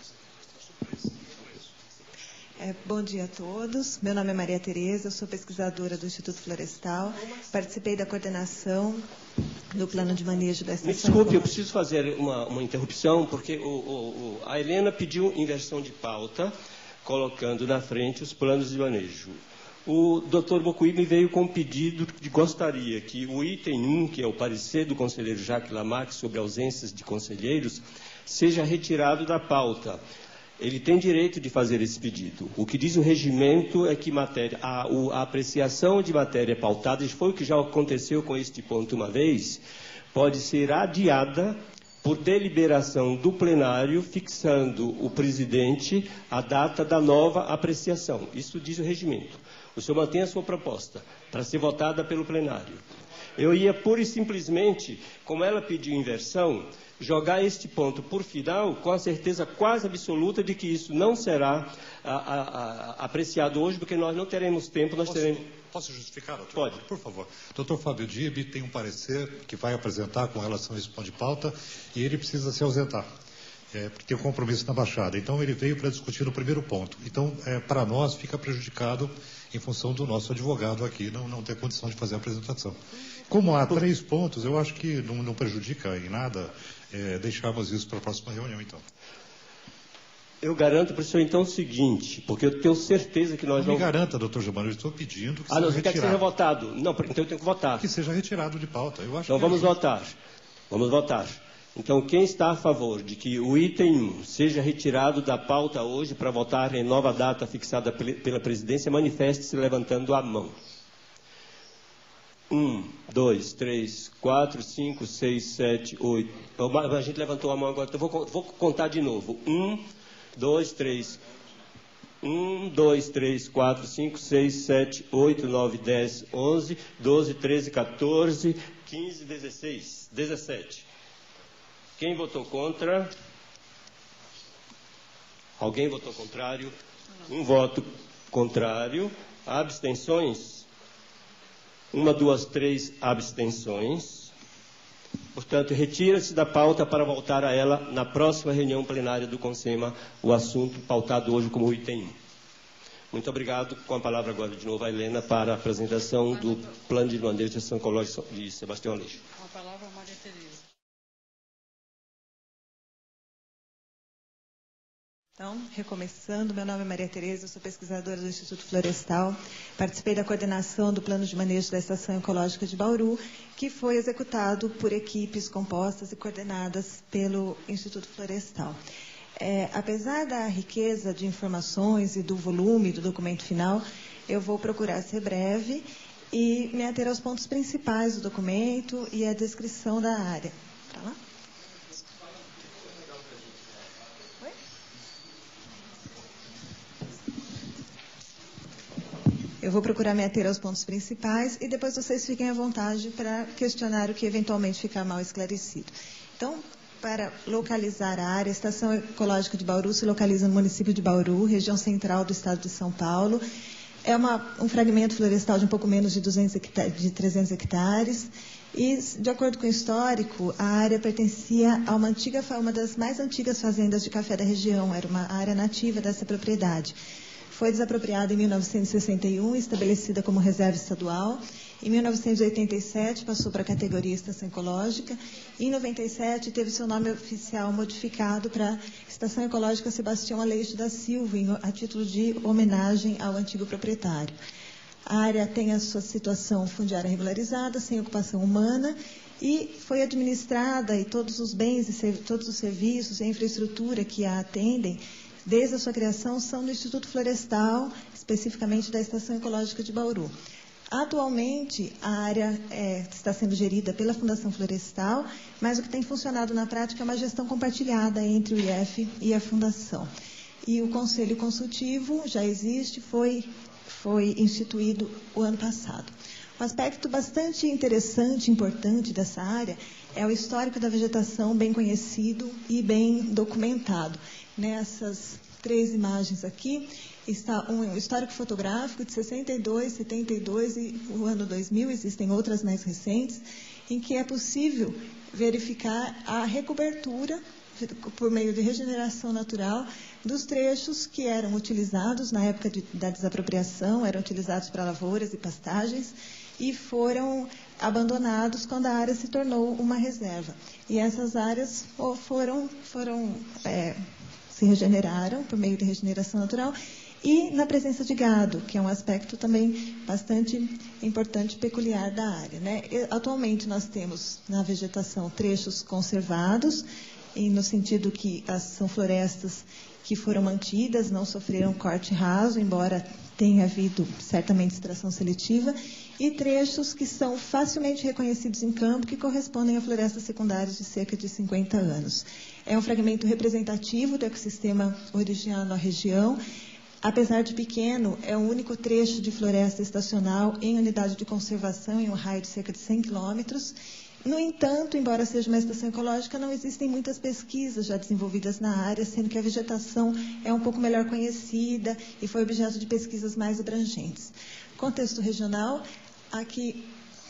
Bom dia a todos. Meu nome é Maria Tereza, eu sou pesquisadora do Instituto Florestal. Participei da coordenação do plano de manejo da estação. Me desculpe, eu preciso fazer uma interrupção, porque a Helena pediu inversão de pauta, colocando na frente os planos de manejo. O Dr. Bocuí me veio com um pedido de gostaria que o item 1, que é o parecer do conselheiro Jacques Lamarck sobre ausências de conselheiros, seja retirado da pauta. Ele tem direito de fazer esse pedido. O que diz o regimento é que a apreciação de matéria pautada, e foi o que já aconteceu com este ponto uma vez, pode ser adiada por deliberação do plenário, fixando o presidente a data da nova apreciação. Isso diz o regimento. O senhor mantém a sua proposta para ser votada pelo plenário. Eu ia pura e simplesmente, como ela pediu inversão, jogar este ponto por final, com a certeza quase absoluta de que isso não será apreciado hoje, porque nós não teremos tempo, Posso justificar, doutor? Pode. Por favor. Doutor Fábio Dib tem um parecer que vai apresentar com relação a esse ponto de pauta e ele precisa se ausentar, porque tem um compromisso na Baixada. Então, ele veio para discutir no primeiro ponto. Então, para nós, fica prejudicado em função do nosso advogado aqui não ter condição de fazer a apresentação. Como há 3 pontos, eu acho que não prejudica em nada deixarmos isso para a próxima reunião, então. Eu garanto para o senhor, então, o seguinte, porque eu tenho certeza que nós não... Me garanta, doutor Germano, eu estou pedindo que seja retirado. Quer que seja votado? Não, então eu tenho que votar. Que seja retirado de pauta. Eu acho então vamos votar. Vamos votar. Então, quem está a favor de que o item 1 seja retirado da pauta hoje para votar em nova data fixada pela presidência, manifeste-se levantando a mão. 1, 2, 3, 4, 5, 6, 7, 8. A gente levantou a mão agora, então vou contar de novo. 1, 2, 3, 4, 5, 6, 7, 8, 9, 10, 11, 12, 13, 14, 15, 16, 17. Quem votou contra? Alguém votou contrário? Um voto contrário. Abstenções? 1, 2, 3 abstenções. Portanto, retira-se da pauta para voltar a ela na próxima reunião plenária do CONSEMA, o assunto pautado hoje como item 1. Muito obrigado. Com a palavra agora de novo a Helena para a apresentação do Plano de Manejo de Gestão Ecológica de Sebastião Aleixo. Com a palavra a Maria Tereza. Então, recomeçando, meu nome é Maria Tereza, eu sou pesquisadora do Instituto Florestal, participei da coordenação do Plano de Manejo da Estação Ecológica de Bauru, que foi executado por equipes compostas e coordenadas pelo Instituto Florestal. Apesar da riqueza de informações e do volume do documento final, eu vou procurar ser breve e me ater aos pontos principais do documento e a descrição da área. Tá lá? Eu vou procurar me ater aos pontos principais e depois vocês fiquem à vontade para questionar o que eventualmente ficar mal esclarecido. Então, para localizar a área, a Estação Ecológica de Bauru se localiza no município de Bauru, região central do estado de São Paulo. É um fragmento florestal de um pouco menos de 300 hectares. E, de acordo com o histórico, a área pertencia a uma das mais antigas fazendas de café da região. Era uma área nativa dessa propriedade. Foi desapropriada em 1961, estabelecida como reserva estadual. Em 1987, passou para a categoria Estação Ecológica. Em 97, teve seu nome oficial modificado para Estação Ecológica Sebastião Aleixo da Silva, a título de homenagem ao antigo proprietário. A área tem a sua situação fundiária regularizada, sem ocupação humana, e foi administrada, e todos os bens, todos os serviços e a infraestrutura que a atendem, desde a sua criação, são do Instituto Florestal, especificamente da Estação Ecológica de Bauru. Atualmente, a área está sendo gerida pela Fundação Florestal, mas o que tem funcionado na prática é uma gestão compartilhada entre o IF e a Fundação. E o Conselho Consultivo já existe, foi instituído o ano passado. Um aspecto bastante interessante e importante dessa área é o histórico da vegetação bem conhecido e bem documentado. Nessas 3 imagens aqui, está um histórico fotográfico de 62, 72 e o ano 2000, existem outras mais recentes, em que é possível verificar a recobertura, por meio de regeneração natural, dos trechos que eram utilizados na época da desapropriação, eram utilizados para lavouras e pastagens, e foram abandonados quando a área se tornou uma reserva. E essas áreas se regeneraram por meio de regeneração natural e na presença de gado, que é um aspecto também bastante importante e peculiar da área, né? Atualmente nós temos na vegetação trechos conservados, e no sentido que são florestas que foram mantidas, não sofreram corte raso, embora tenha havido certamente extração seletiva, e trechos que são facilmente reconhecidos em campo, que correspondem a florestas secundárias de cerca de 50 anos. É um fragmento representativo do ecossistema original na região. Apesar de pequeno, é o único trecho de floresta estacional em unidade de conservação, em um raio de cerca de 100 quilômetros. No entanto, embora seja uma estação ecológica, não existem muitas pesquisas já desenvolvidas na área, sendo que a vegetação é um pouco melhor conhecida e foi objeto de pesquisas mais abrangentes. Contexto regional, aqui,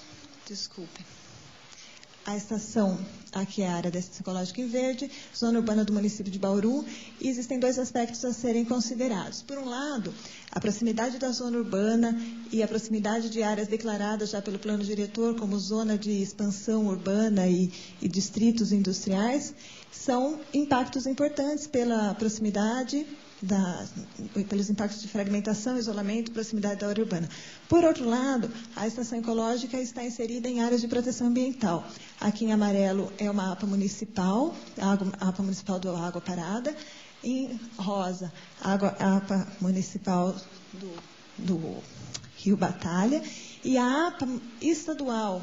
a estação, aqui é a área da Estação Ecológica em verde, zona urbana do município de Bauru, e existem 2 aspectos a serem considerados. Por um lado, a proximidade da zona urbana e a proximidade de áreas declaradas já pelo plano diretor como zona de expansão urbana e distritos industriais são impactos importantes pela proximidade, pelos impactos de fragmentação, isolamento e proximidade da área urbana. Por outro lado, a estação ecológica está inserida em áreas de proteção ambiental. Aqui em amarelo é uma APA municipal, a APA municipal do Água Parada. Em rosa, a APA municipal do Rio Batalha. E a APA estadual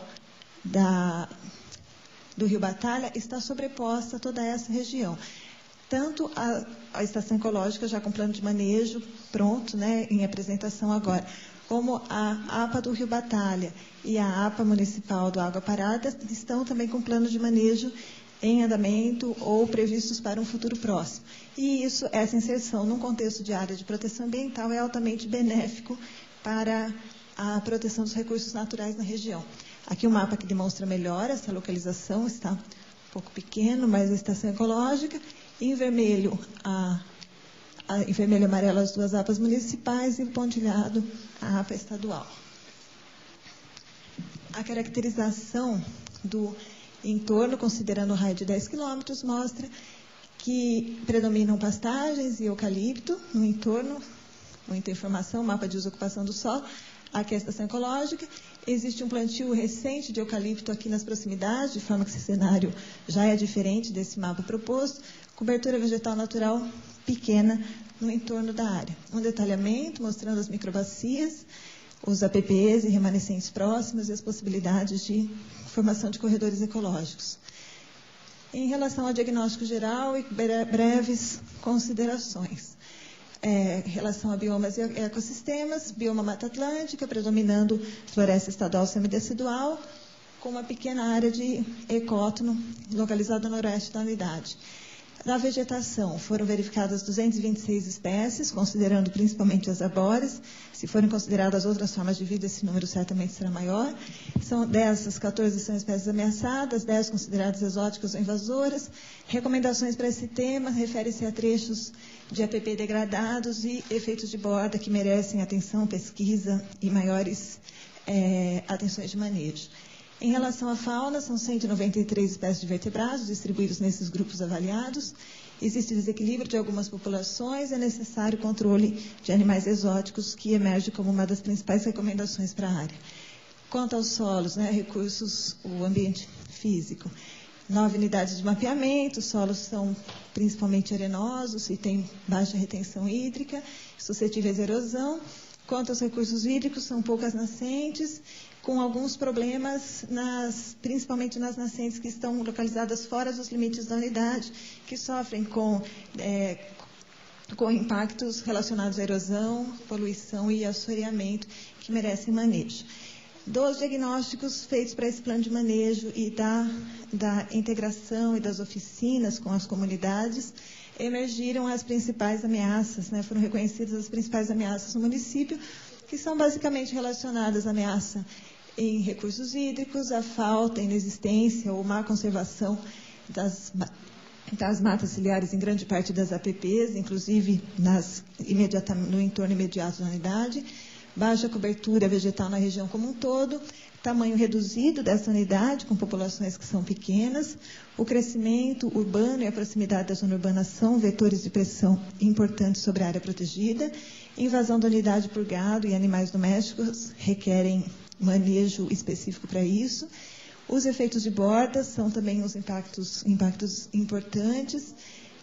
do Rio Batalha está sobreposta a toda essa região. Tanto a estação ecológica, já com plano de manejo pronto, né, em apresentação agora, como a APA do Rio Batalha e a APA municipal do Água Parada estão também com plano de manejo em andamento ou previstos para um futuro próximo. E essa inserção num contexto de área de proteção ambiental é altamente benéfico para a proteção dos recursos naturais na região. Aqui um mapa que demonstra melhor essa localização, está um pouco pequeno, mas a estação ecológica, em vermelho em vermelho e amarelo as duas APAs municipais e pontilhado a APA estadual. A caracterização do entorno, considerando o raio de 10 quilômetros, mostra que predominam pastagens e eucalipto no entorno, muita informação, mapa de uso e ocupação do solo. Aqui é a estação ecológica. Existe um plantio recente de eucalipto aqui nas proximidades, de forma que esse cenário já é diferente desse mapa proposto. Cobertura vegetal natural pequena no entorno da área. Um detalhamento mostrando as microbacias, os APPs e remanescentes próximos e as possibilidades de formação de corredores ecológicos. Em relação ao diagnóstico geral e breves considerações. Em relação a biomas e ecossistemas, bioma Mata Atlântica, predominando floresta estadual semidecidual, com uma pequena área de ecótono localizada no noroeste da unidade. Na vegetação, foram verificadas 226 espécies, considerando principalmente as arbóreas. Se forem consideradas outras formas de vida, esse número certamente será maior. Dessas, 14 são espécies ameaçadas, 10 consideradas exóticas ou invasoras. Recomendações para esse tema referem-se a trechos de APP degradados e efeitos de borda que merecem atenção, pesquisa e maiores atenções de manejo. Em relação à fauna, são 193 espécies de vertebrados distribuídos nesses grupos avaliados. Existe desequilíbrio de algumas populações, é necessário controle de animais exóticos, que emerge como uma das principais recomendações para a área. Quanto aos solos, recursos, o ambiente físico. 9 unidades de mapeamento, os solos são principalmente arenosos e têm baixa retenção hídrica, suscetíveis à erosão. Quanto aos recursos hídricos, são poucas nascentes, com alguns problemas, principalmente nas nascentes que estão localizadas fora dos limites da unidade, que sofrem com impactos relacionados à erosão, poluição e assoreamento, que merecem manejo. Dos diagnósticos feitos para esse plano de manejo e da integração e das oficinas com as comunidades, emergiram as principais ameaças, foram reconhecidas as principais ameaças no município, que são basicamente relacionadas à ameaça em recursos hídricos, a falta, inexistência ou má conservação das matas ciliares em grande parte das APPs, inclusive no entorno imediato da unidade, baixa cobertura vegetal na região como um todo, tamanho reduzido dessa unidade, com populações que são pequenas, o crescimento urbano e a proximidade da zona urbana são vetores de pressão importantes sobre a área protegida, invasão da unidade por gado e animais domésticos requerem manejo específico para isso. Os efeitos de bordas são também os impactos importantes,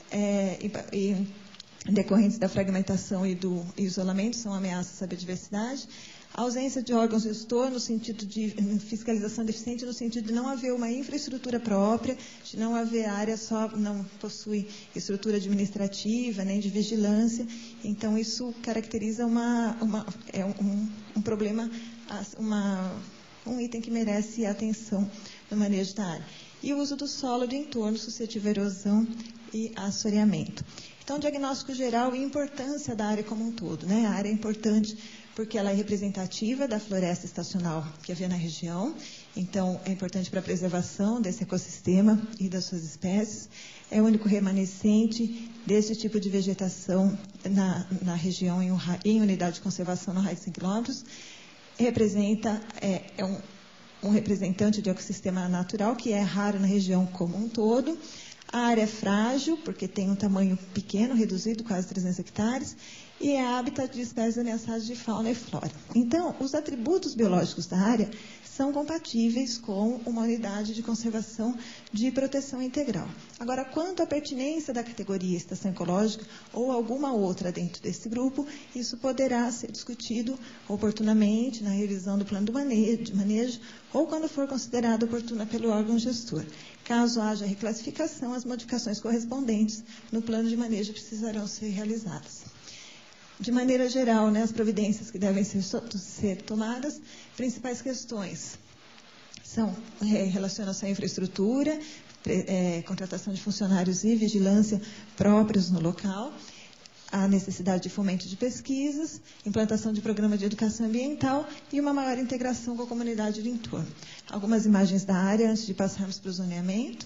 decorrentes da fragmentação e do isolamento, são ameaças à biodiversidade. A ausência de órgãos gestor no sentido de fiscalização deficiente, no sentido de não haver uma infraestrutura própria, de não haver área não possui estrutura administrativa, nem de vigilância. Então, isso caracteriza um problema, um item que merece atenção no manejo da área. E o uso do solo de entorno suscetível à erosão e assoreamento. Então, diagnóstico geral e importância da área como um todo. A área é importante porque ela é representativa da floresta estacional que havia na região. Então, é importante para a preservação desse ecossistema e das suas espécies. É o único remanescente desse tipo de vegetação na região em unidade de conservação no raio de 100 quilômetros. Representa, um representante de ecossistema natural que é raro na região como um todo. A área é frágil, porque tem um tamanho pequeno, reduzido, quase 300 hectares, e é hábitat de espécies ameaçadas de fauna e flora. Então, os atributos biológicos da área são compatíveis com uma unidade de conservação de proteção integral. Agora, quanto à pertinência da categoria estação ecológica ou alguma outra dentro desse grupo, isso poderá ser discutido oportunamente na revisão do plano de manejo ou quando for considerado oportuna pelo órgão gestor. Caso haja reclassificação, as modificações correspondentes no plano de manejo precisarão ser realizadas. De maneira geral, né, as providências que devem ser tomadas, principais questões são relacionação à infraestrutura, contratação de funcionários e vigilância próprios no local, a necessidade de fomento de pesquisas, implantação de programa de educação ambiental e uma maior integração com a comunidade do entorno. Algumas imagens da área antes de passarmos para o zoneamento.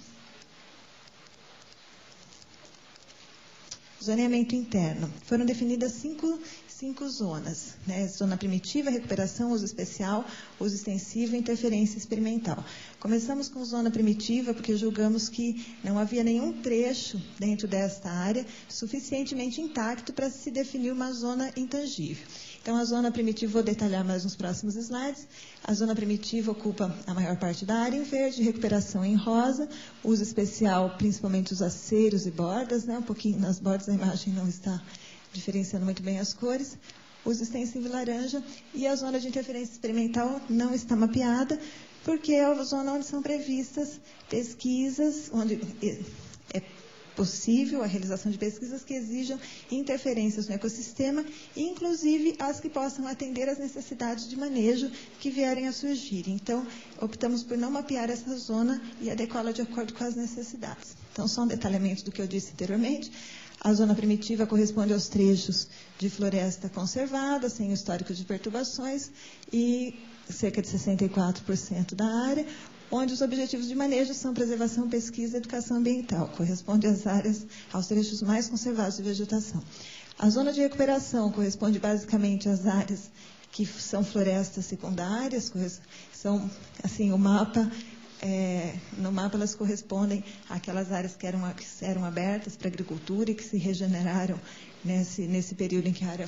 Zoneamento interno. Foram definidas cinco zonas, né? Zona primitiva, recuperação, uso especial, uso extensivo e interferência experimental. Começamos com zona primitiva porque julgamos que não havia nenhum trecho dentro desta área suficientemente intacto para se definir uma zona intangível. Então, a zona primitiva, vou detalhar mais nos próximos slides. A zona primitiva ocupa a maior parte da área em verde, recuperação em rosa, uso especial, principalmente os aceiros e bordas, né? Um pouquinho nas bordas a imagem não está diferenciando muito bem as cores. Uso extensivo laranja e a zona de interferência experimental não está mapeada, porque é a zona onde são previstas pesquisas, onde é possível a realização de pesquisas que exijam interferências no ecossistema, inclusive as que possam atender às necessidades de manejo que vierem a surgir. Então, optamos por não mapear essa zona e adequá-la de acordo com as necessidades. Então, só um detalhamento do que eu disse anteriormente. A zona primitiva corresponde aos trechos de floresta conservada, sem histórico de perturbações, e cerca de 64% da área, onde os objetivos de manejo são preservação, pesquisa e educação ambiental. Corresponde às áreas, aos trechos mais conservados de vegetação. A zona de recuperação corresponde basicamente às áreas que são florestas secundárias, são, assim, o mapa... no mapa elas correspondem àquelas áreas que eram abertas para agricultura e que se regeneraram nesse período em que a área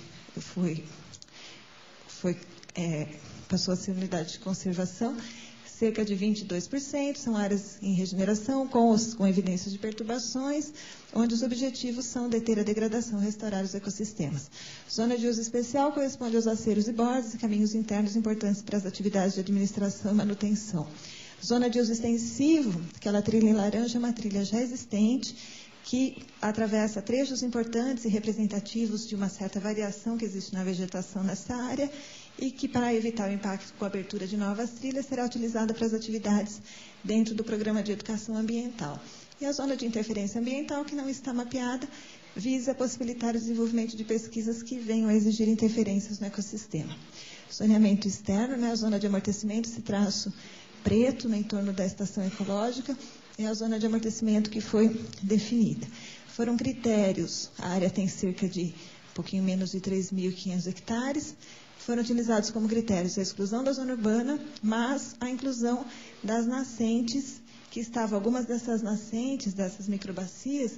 passou a ser unidade de conservação. Cerca de 22% são áreas em regeneração, com evidências de perturbações, onde os objetivos são deter a degradação e restaurar os ecossistemas. Zona de uso especial corresponde aos aceiros e bordas e caminhos internos importantes para as atividades de administração e manutenção. Zona de uso extensivo, aquela trilha em laranja, é uma trilha já existente, que atravessa trechos importantes e representativos de uma certa variação que existe na vegetação nessa área e que, para evitar o impacto com a abertura de novas trilhas, será utilizada para as atividades dentro do programa de educação ambiental. E a zona de interferência ambiental, que não está mapeada, visa possibilitar o desenvolvimento de pesquisas que venham a exigir interferências no ecossistema. Zoneamento externo, né, a zona de amortecimento, esse traço preto no entorno da estação ecológica, é a zona de amortecimento que foi definida. Foram critérios, a área tem cerca de um pouquinho menos de 3.500 hectares, foram utilizados como critérios a exclusão da zona urbana, mas a inclusão das nascentes, que estavam, algumas dessas nascentes, dessas microbacias,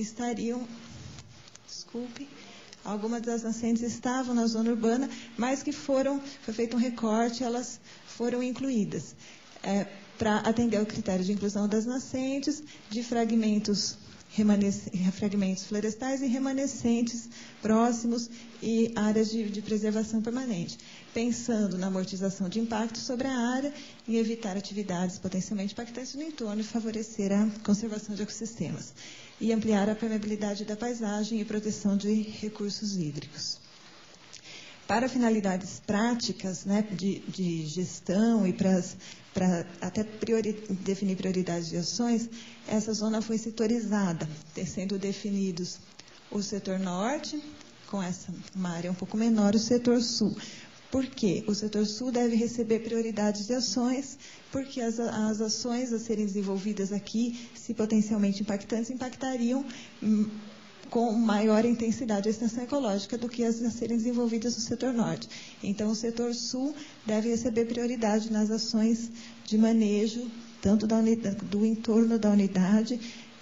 algumas das nascentes estavam na zona urbana, mas que foi feito um recorte, elas foram incluídas. Para atender ao critério de inclusão das nascentes, de fragmentos florestais e remanescentes próximos e áreas de preservação permanente, pensando na amortização de impacto sobre a área e evitar atividades potencialmente impactantes no entorno e favorecer a conservação de ecossistemas e ampliar a permeabilidade da paisagem e proteção de recursos hídricos. Para finalidades práticas, né, de gestão e para até definir prioridades de ações, essa zona foi setorizada, sendo definidos o setor norte, com uma área um pouco menor, o setor sul. Por quê? O setor sul deve receber prioridades de ações, porque as ações a serem desenvolvidas aqui, se potencialmente impactantes, impactariam com maior intensidade a extensão ecológica do que as a serem desenvolvidas no setor norte. Então, o setor sul deve receber prioridade nas ações de manejo, tanto do entorno da unidade,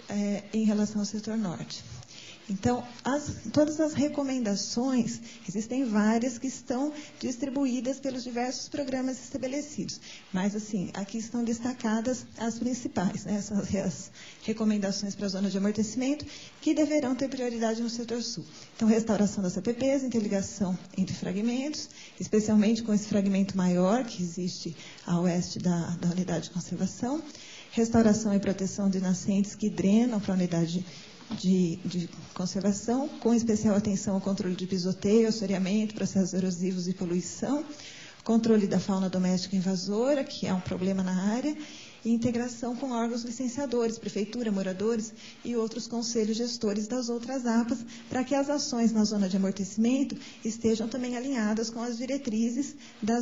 em relação ao setor norte. Então, todas as recomendações, existem várias que estão distribuídas pelos diversos programas estabelecidos. Mas, assim, aqui estão destacadas as principais, né? São as recomendações para a zona de amortecimento, que deverão ter prioridade no setor sul. Então, restauração das APPs, interligação entre fragmentos, especialmente com esse fragmento maior que existe a oeste da unidade de conservação, restauração e proteção de nascentes que drenam para a unidade de conservação, com especial atenção ao controle de pisoteio, assoreamento, processos erosivos e poluição, controle da fauna doméstica invasora, que é um problema na área, e integração com órgãos licenciadores, prefeitura, moradores e outros conselhos gestores das outras APAs, para que as ações na zona de amortecimento estejam também alinhadas com as diretrizes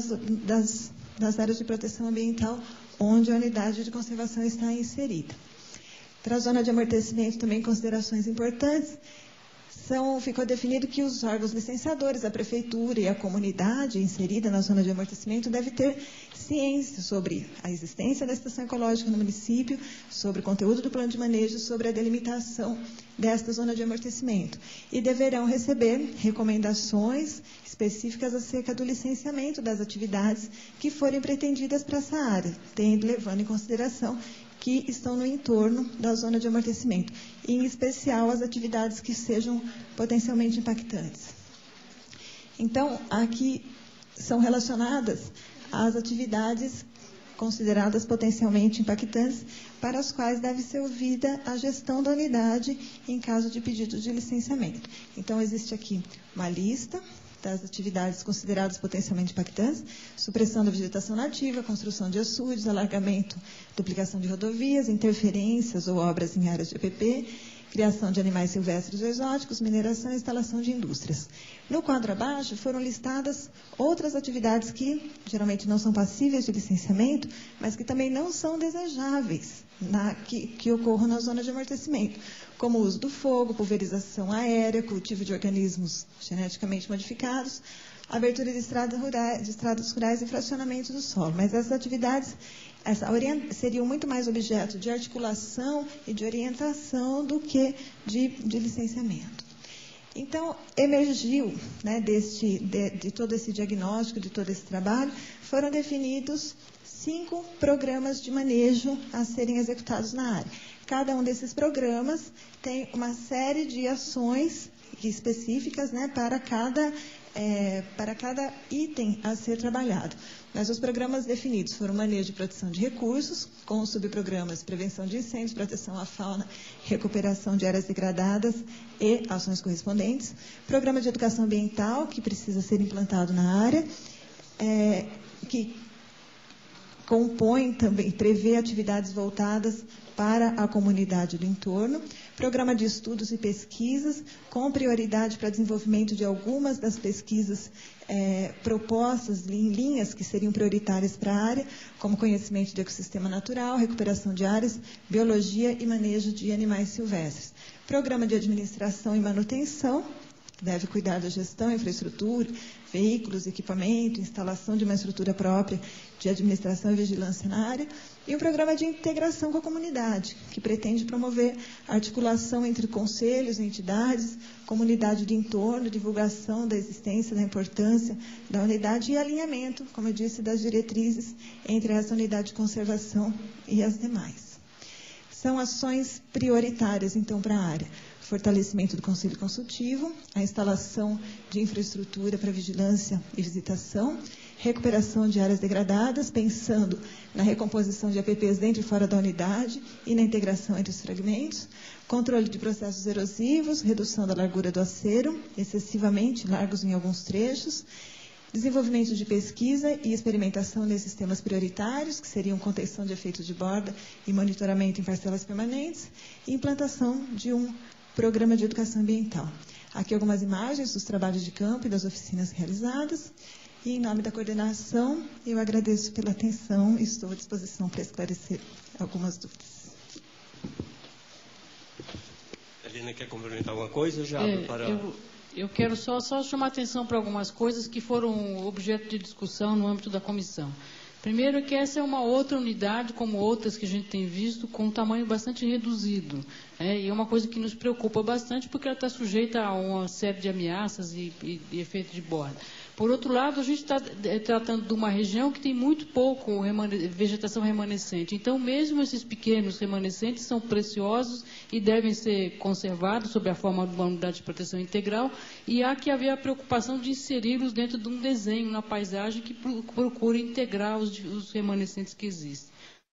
das áreas de proteção ambiental, onde a unidade de conservação está inserida. Para a zona de amortecimento, também considerações importantes, ficou definido que os órgãos licenciadores, a prefeitura e a comunidade inserida na zona de amortecimento deve ter ciência sobre a existência da estação ecológica no município, sobre o conteúdo do plano de manejo, sobre a delimitação desta zona de amortecimento. E deverão receber recomendações específicas acerca do licenciamento das atividades que forem pretendidas para essa área, levando em consideração que estão no entorno da zona de amortecimento, em especial as atividades que sejam potencialmente impactantes. Então, aqui são relacionadas às atividades consideradas potencialmente impactantes, para as quais deve ser ouvida a gestão da unidade em caso de pedido de licenciamento. Então, existe aqui uma lista das atividades consideradas potencialmente impactantes: supressão da vegetação nativa, construção de açudes, alargamento, duplicação de rodovias, interferências ou obras em áreas de EPP, criação de animais silvestres ou exóticos, mineração e instalação de indústrias. No quadro abaixo foram listadas outras atividades que geralmente não são passíveis de licenciamento, mas que também não são desejáveis que ocorram na zona de amortecimento, como o uso do fogo, pulverização aérea, cultivo de organismos geneticamente modificados, abertura de estradas rurais e fracionamento do solo. Mas essas atividades seriam muito mais objeto de articulação e de orientação do que de licenciamento. Então, emergiu, né, de todo esse diagnóstico, de todo esse trabalho, foram definidos 5 programas de manejo a serem executados na área. Cada um desses programas tem uma série de ações específicas, né, para cada item a ser trabalhado. Mas os programas definidos foram manejo de proteção de recursos, com os subprogramas prevenção de incêndios, proteção à fauna, recuperação de áreas degradadas e ações correspondentes. Programa de educação ambiental, que precisa ser implantado na área, que compõe também, prevê atividades voltadas para a comunidade do entorno. Programa de estudos e pesquisas, com prioridade para desenvolvimento de algumas das pesquisas propostas em linhas que seriam prioritárias para a área, como conhecimento do ecossistema natural, recuperação de áreas, biologia e manejo de animais silvestres. Programa de administração e manutenção, deve cuidar da gestão, infraestrutura, veículos, equipamento, instalação de uma estrutura própria de administração e vigilância na área, e um programa de integração com a comunidade, que pretende promover a articulação entre conselhos, entidades, comunidade de entorno, divulgação da existência, da importância da unidade e alinhamento, como eu disse, das diretrizes entre essa unidade de conservação e as demais. São ações prioritárias, então, para a área: fortalecimento do Conselho Consultivo, a instalação de infraestrutura para vigilância e visitação, recuperação de áreas degradadas, pensando na recomposição de APPs dentro e fora da unidade e na integração entre os fragmentos, controle de processos erosivos, redução da largura do acero, excessivamente largos em alguns trechos, desenvolvimento de pesquisa e experimentação nesses temas prioritários, que seriam contenção de efeitos de borda e monitoramento em parcelas permanentes, e implantação de um programa de educação ambiental. Aqui algumas imagens dos trabalhos de campo e das oficinas realizadas. E, em nome da coordenação, eu agradeço pela atenção e estou à disposição para esclarecer algumas dúvidas. Helena, quer complementar alguma coisa? Já para... Eu quero só chamar a atenção para algumas coisas que foram objeto de discussão no âmbito da comissão. Primeiro é que essa é uma outra unidade, como outras que a gente tem visto, com um tamanho bastante reduzido. E é uma coisa que nos preocupa bastante, porque ela está sujeita a uma série de ameaças e efeitos de borda. Por outro lado, a gente está tratando de uma região que tem muito pouco vegetação remanescente. Então, mesmo esses pequenos remanescentes são preciosos e devem ser conservados sob a forma de uma unidade de proteção integral, e há que haver a preocupação de inseri-los dentro de um desenho na paisagem que procure integrar os remanescentes que existem.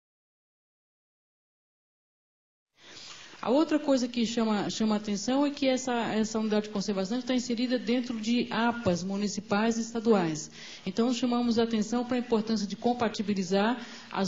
A outra coisa que chama a atenção é que essa unidade de conservação está inserida dentro de APAs municipais e estaduais. Então, chamamos a atenção para a importância de compatibilizar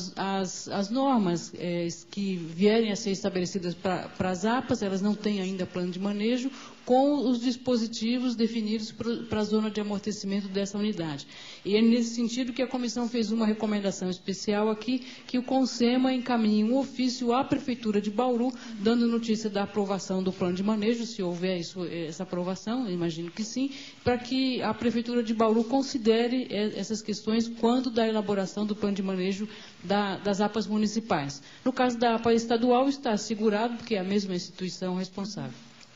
as normas que vierem a ser estabelecidas para as APAs, elas não têm ainda plano de manejo, com os dispositivos definidos para a zona de amortecimento dessa unidade. E é nesse sentido que a comissão fez uma recomendação especial aqui, que o CONSEMA encaminhe um ofício à Prefeitura de Bauru, dando notícia da aprovação do plano de manejo, se houver essa aprovação, imagino que sim, para que a Prefeitura de Bauru considere essas questões quando da elaboração do plano de manejo das APAs municipais. No caso da APA estadual, está assegurado, porque é a mesma instituição responsável.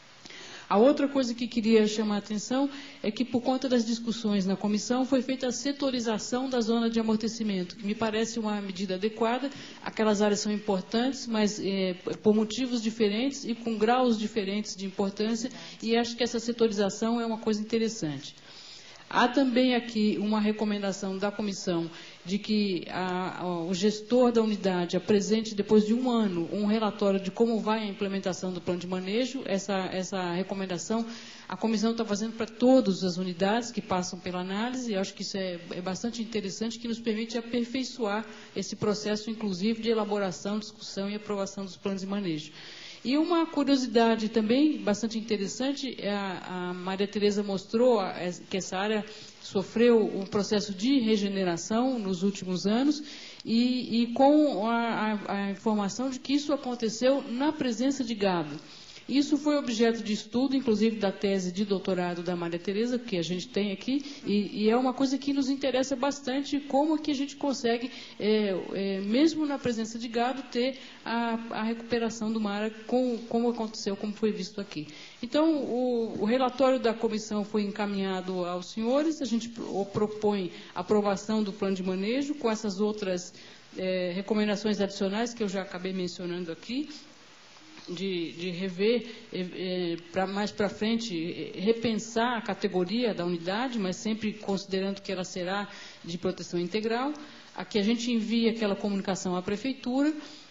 A outra coisa que queria chamar a atenção é que, por conta das discussões na comissão, foi feita a setorização da zona de amortecimento, que me parece uma medida adequada. Aquelas áreas são importantes, mas por motivos diferentes e com graus diferentes de importância, e acho que essa setorização é uma coisa interessante. Há também aqui uma recomendação da comissão de que o gestor da unidade apresente, depois de um ano, um relatório de como vai a implementação do plano de manejo. Essa recomendação a comissão está fazendo para todas as unidades que passam pela análise, e acho que isso é bastante interessante, que nos permite aperfeiçoar esse processo, inclusive, de elaboração, discussão e aprovação dos planos de manejo. E uma curiosidade também bastante interessante, a Maria Tereza mostrou que essa área sofreu um processo de regeneração nos últimos anos, e com a informação de que isso aconteceu na presença de gado. Isso foi objeto de estudo, inclusive da tese de doutorado da Maria Tereza, que a gente tem aqui, e é uma coisa que nos interessa bastante, como que a gente consegue, mesmo na presença de gado, ter a recuperação do mar, como aconteceu, como foi visto aqui. Então, o relatório da comissão foi encaminhado aos senhores, a gente propõe a aprovação do plano de manejo, com essas outras recomendações adicionais que eu já acabei mencionando aqui, de rever, mais para frente, repensar a categoria da unidade, mas sempre considerando que ela será de proteção integral. Aqui a gente envia aquela comunicação à Prefeitura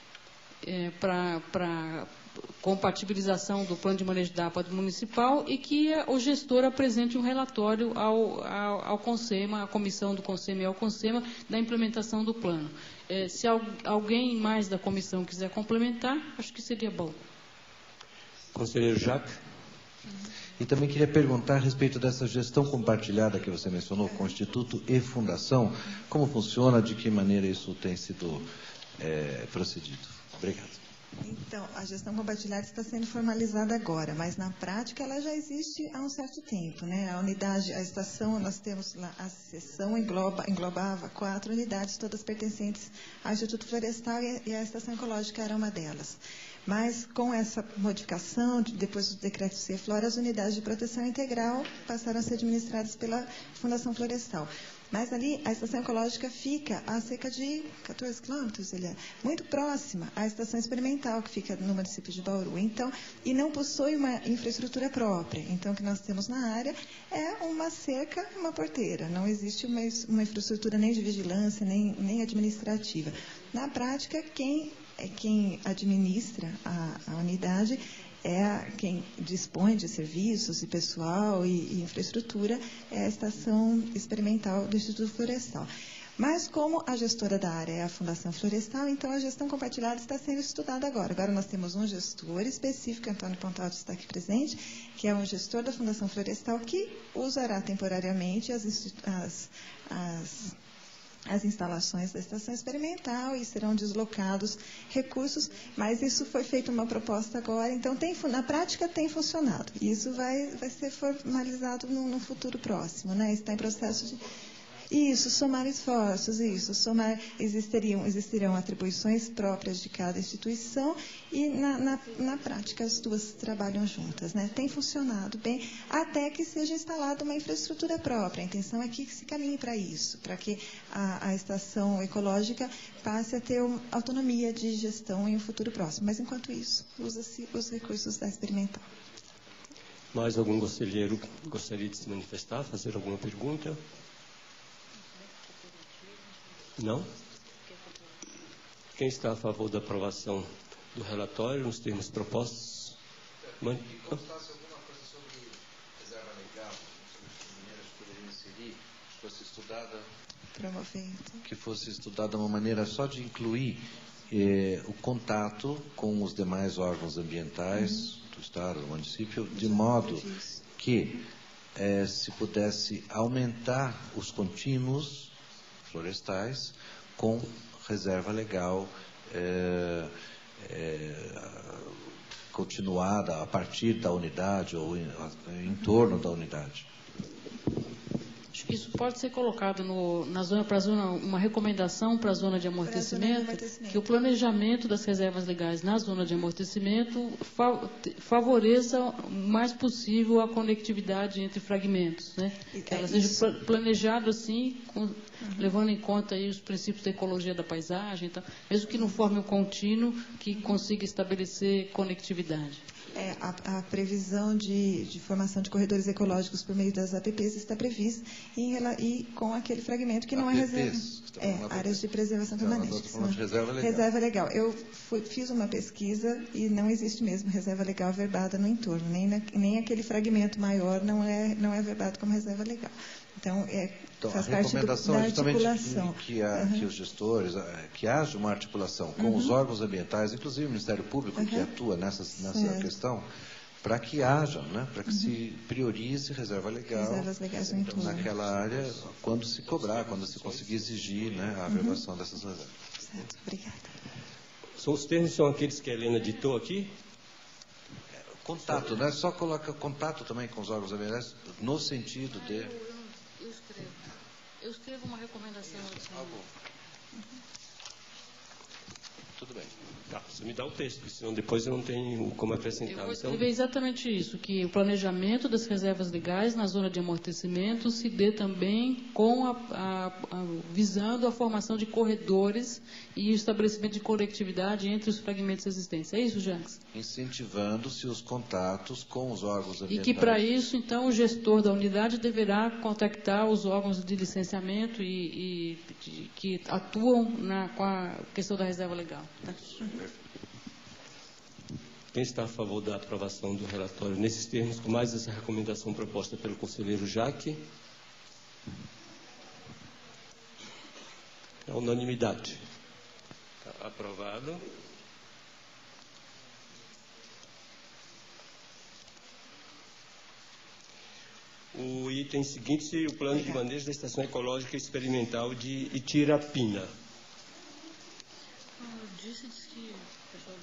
para compatibilização do plano de manejo da APA municipal, e que o gestor apresente um relatório ao CONSEMA, à comissão do CONSEMA e ao CONSEMA, da implementação do plano. Se alguém mais da comissão quiser complementar, acho que seria bom. Conselheiro Jacques. E também queria perguntar a respeito dessa gestão compartilhada que você mencionou, com o Instituto e Fundação, como funciona, de que maneira isso tem sido procedido. Obrigado. Então, a gestão compartilhada está sendo formalizada agora, mas na prática ela já existe há um certo tempo, né? A unidade, a estação, nós temos lá, a seção englobava 4 unidades, todas pertencentes ao Instituto Florestal, e a estação ecológica era uma delas. Mas com essa modificação, depois do decreto CEFLOR, as unidades de proteção integral passaram a ser administradas pela Fundação Florestal. Mas ali a estação ecológica fica a cerca de 14 quilômetros, muito próxima à estação experimental, que fica no município de Bauru. Então, e não possui uma infraestrutura própria. Então, o que nós temos na área é uma cerca e uma porteira. Não existe uma infraestrutura nem de vigilância, nem administrativa. Na prática, quem administra a unidade quem dispõe de serviços e pessoal e infraestrutura é a estação experimental do Instituto Florestal. Mas como a gestora da área é a Fundação Florestal, então a gestão compartilhada está sendo estudada agora. Agora nós temos um gestor específico, Antônio Pontalti está aqui presente, que é um gestor da Fundação Florestal, que usará temporariamente as instalações da estação experimental, e serão deslocados recursos, mas isso foi feita uma proposta agora, então na prática tem funcionado. Isso vai ser formalizado no futuro próximo, né? Está em processo de Isso, somar esforços, existirão atribuições próprias de cada instituição e, na prática, as duas trabalham juntas, né? Tem funcionado bem, até que seja instalada uma infraestrutura própria. A intenção é que se caminhe para isso, para que a estação ecológica passe a ter autonomia de gestão em um futuro próximo. Mas, enquanto isso, usa-se os recursos da experimental. Mais algum conselheiro gostaria de se manifestar, fazer alguma pergunta? Não? Quem está a favor da aprovação do relatório nos termos propostos? Que constasse alguma coisa sobre reserva legal, sobre as maneiras que poderiam inserir, que fosse estudada uma maneira só de incluir o contato com os demais órgãos ambientais do Estado, do município, de modo que se pudesse aumentar os contínuos florestais com reserva legal continuada a partir da unidade ou em torno da unidade. Acho que isso pode ser colocado uma recomendação para a zona de amortecimento, que o planejamento das reservas legais na zona de amortecimento favoreça o mais possível a conectividade entre fragmentos, né? Que ela seja planejada assim, levando em conta aí os princípios da ecologia da paisagem, então, mesmo que não forme um contínuo que consiga estabelecer conectividade. A previsão de formação de corredores ecológicos por meio das APPs está prevista e com aquele fragmento que não é reserva. Áreas de preservação permanente. Reserva legal. Eu fiz uma pesquisa e não existe mesmo reserva legal verbada no entorno, nem aquele fragmento maior não é verbado como reserva legal. Então, faz parte da articulação. Que os gestores, que haja uma articulação com os órgãos ambientais, inclusive o Ministério Público, que atua nessa questão, para que haja, né, para que se priorize reserva legal naquela área, quando se cobrar, quando se conseguir exigir, né, a verbação dessas reservas. Certo, obrigada. Os termos são aqueles que a Helena ditou aqui? Contato, né? Só coloca contato também com os órgãos ambientais, no sentido de... Eu escrevo uma recomendação. Tudo bem. Tá, você me dá o texto, porque senão depois eu não tenho como acrescentar. Eu vou escrever exatamente isso, que o planejamento das reservas legais na zona de amortecimento se dê também visando a formação de corredores e o estabelecimento de conectividade entre os fragmentos existentes. É isso, Jacques? Incentivando-se os contatos com os órgãos ambientais. E que, para isso, então, o gestor da unidade deverá contactar os órgãos de licenciamento que atuam com a questão da reserva legal. Tá? Quem está a favor da aprovação do relatório nesses termos, com mais essa recomendação proposta pelo conselheiro Jacques? A unanimidade. Está aprovado. O item seguinte seria o plano de manejo da estação ecológica experimental de Itirapina. Eu disse que o pessoal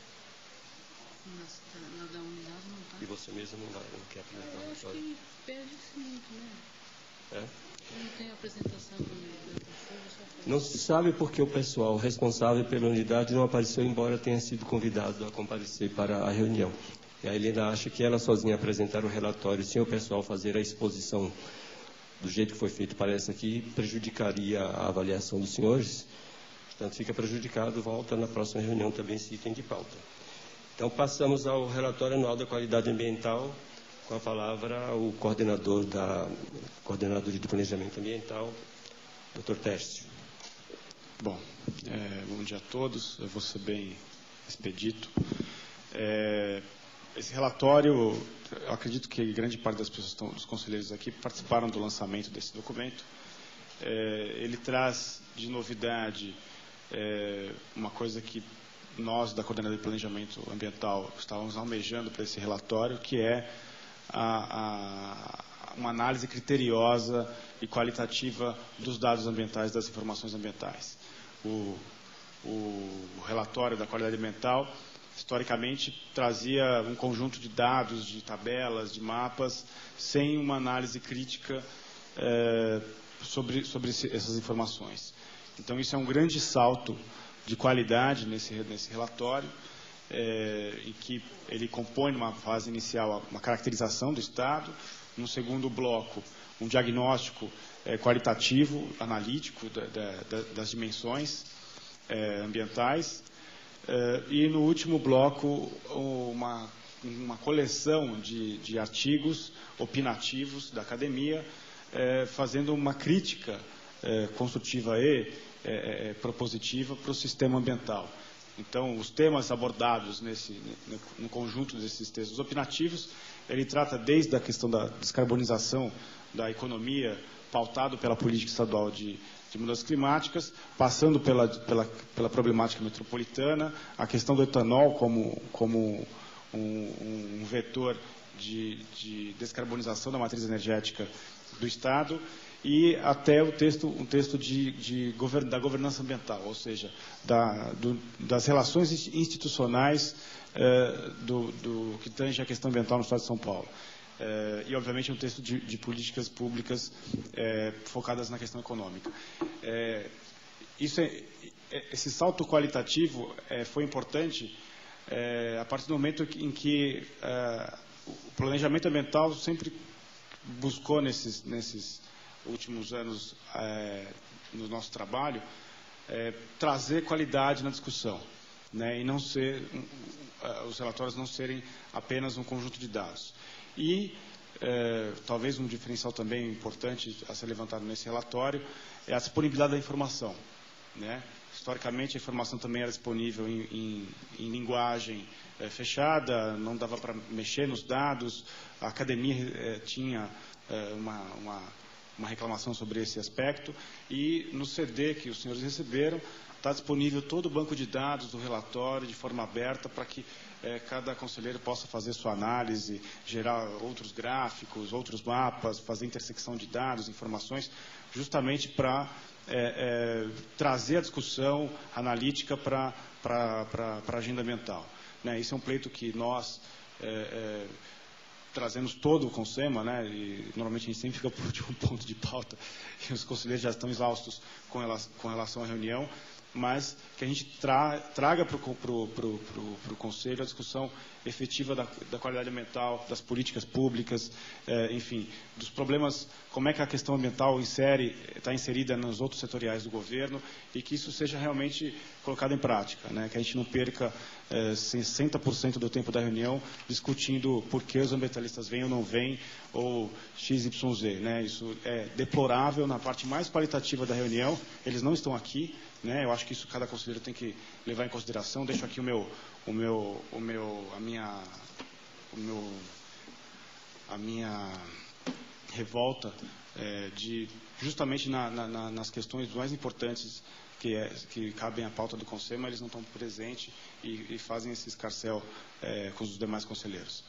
da unidade não está. E você mesmo não quer apresentar o relatório? Eu acho que perde-se muito, né? Eu não tenho apresentação do professor. Não se sabe porque o pessoal responsável pela unidade não apareceu, embora tenha sido convidado a comparecer para a reunião. E a Helena acha que ela sozinha apresentar o relatório sem o pessoal fazer a exposição do jeito que foi feito, parece aqui, prejudicaria a avaliação dos senhores. Portanto, fica prejudicado, volta na próxima reunião também esse item de pauta. Então, passamos ao relatório anual da qualidade ambiental, com a palavra o coordenador de planejamento ambiental, Dr. Tércio. Bom, bom dia a todos, eu vou ser bem expedito. Esse relatório, eu acredito que grande parte das pessoas, dos conselheiros aqui, participaram do lançamento desse documento. Ele traz de novidade uma coisa que nós, da Coordenadoria de Planejamento Ambiental, estávamos almejando para esse relatório, que é uma análise criteriosa e qualitativa dos dados ambientais, das informações ambientais. O relatório da qualidade ambiental, historicamente, trazia um conjunto de dados, de tabelas, de mapas, sem uma análise crítica sobre essas informações. Então, isso é um grande salto de qualidade nesse relatório, em que ele compõe, numa fase inicial, uma caracterização do Estado, num segundo bloco, um diagnóstico qualitativo, analítico das dimensões ambientais, e no último bloco uma coleção de artigos opinativos da academia, fazendo uma crítica construtiva e propositiva para o sistema ambiental. Então, os temas abordados no conjunto desses textos opinativos, ele trata desde a questão da descarbonização da economia, pautado pela política estadual de mudanças climáticas, passando pela problemática metropolitana, a questão do etanol como um vetor de descarbonização da matriz energética do Estado, e até um texto da governança ambiental, ou seja, das relações institucionais que tange a questão ambiental no Estado de São Paulo. E, obviamente, um texto de políticas públicas focadas na questão econômica. Esse salto qualitativo foi importante a partir do momento em que o planejamento ambiental sempre buscou, nesses últimos anos no nosso trabalho, trazer qualidade na discussão, né, e não ser os relatórios não serem apenas um conjunto de dados. E talvez um diferencial também importante a ser levantado nesse relatório é a disponibilidade da informação, né? Historicamente, a informação também era disponível em linguagem fechada, não dava para mexer nos dados, a academia tinha uma reclamação sobre esse aspecto, e no CD que os senhores receberam, está disponível todo o banco de dados do relatório de forma aberta para que cada conselheiro possa fazer sua análise, gerar outros gráficos, outros mapas, fazer intersecção de dados, informações, justamente para trazer a discussão analítica para a agenda ambiental, né? Isso é um pleito que nós trazemos todo o CONSEMA, né? E normalmente a gente sempre fica por último ponto de pauta e os conselheiros já estão exaustos com relação à reunião, mas que a gente traga para o Conselho a discussão efetiva da qualidade ambiental, das políticas públicas, enfim, dos problemas, como é que a questão ambiental está inserida nos outros setoriais do governo, e que isso seja realmente colocado em prática, né? Que a gente não perca 60% do tempo da reunião discutindo por que os ambientalistas vêm ou não vêm, ou XYZ, né? Isso é deplorável na parte mais qualitativa da reunião, eles não estão aqui, né? Eu acho que isso cada conselheiro tem que levar em consideração. Deixo aqui a minha revolta justamente nas questões mais importantes que cabem à pauta do CONSEMA, eles não estão presentes e fazem esse escarcéu com os demais conselheiros.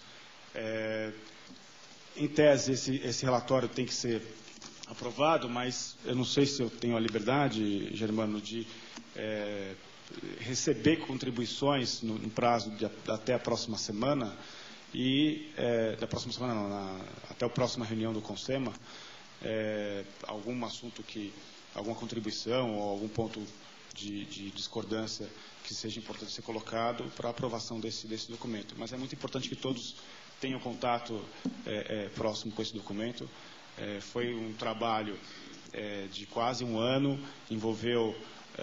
Em tese, esse relatório tem que ser aprovado, mas eu não sei se eu tenho a liberdade, Germano, de receber contribuições no prazo até a próxima semana, e até a próxima reunião do CONSEMA, algum assunto alguma contribuição ou algum ponto de discordância que seja importante ser colocado para a aprovação desse documento. Mas é muito importante que todos tenham contato próximo com esse documento. Foi um trabalho de quase um ano, envolveu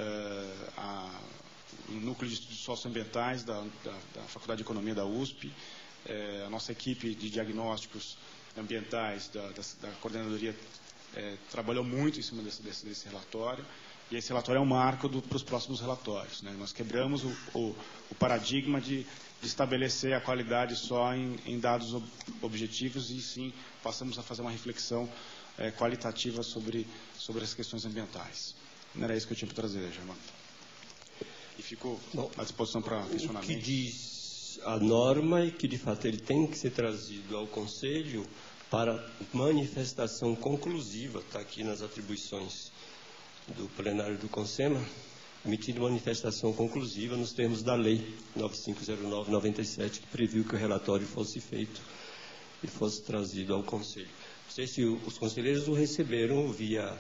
o Núcleo de Estudos Socioambientais da Faculdade de Economia da USP, a nossa equipe de diagnósticos ambientais da coordenadoria trabalhou muito em cima desse relatório, e esse relatório é um marco para os próximos relatórios, né? Nós quebramos o paradigma de estabelecer a qualidade só em dados objetivos, e sim passamos a fazer uma reflexão qualitativa sobre as questões ambientais. Não era isso que eu tinha para trazer, Germano. E fico à disposição para questionamento. O que diz a norma é que, de fato, ele tem que ser trazido ao Conselho para manifestação conclusiva, está aqui nas atribuições do plenário do CONSEMA, emitindo manifestação conclusiva nos termos da Lei 9509/97, que previu que o relatório fosse feito e fosse trazido ao Conselho. Não sei se os conselheiros o receberam via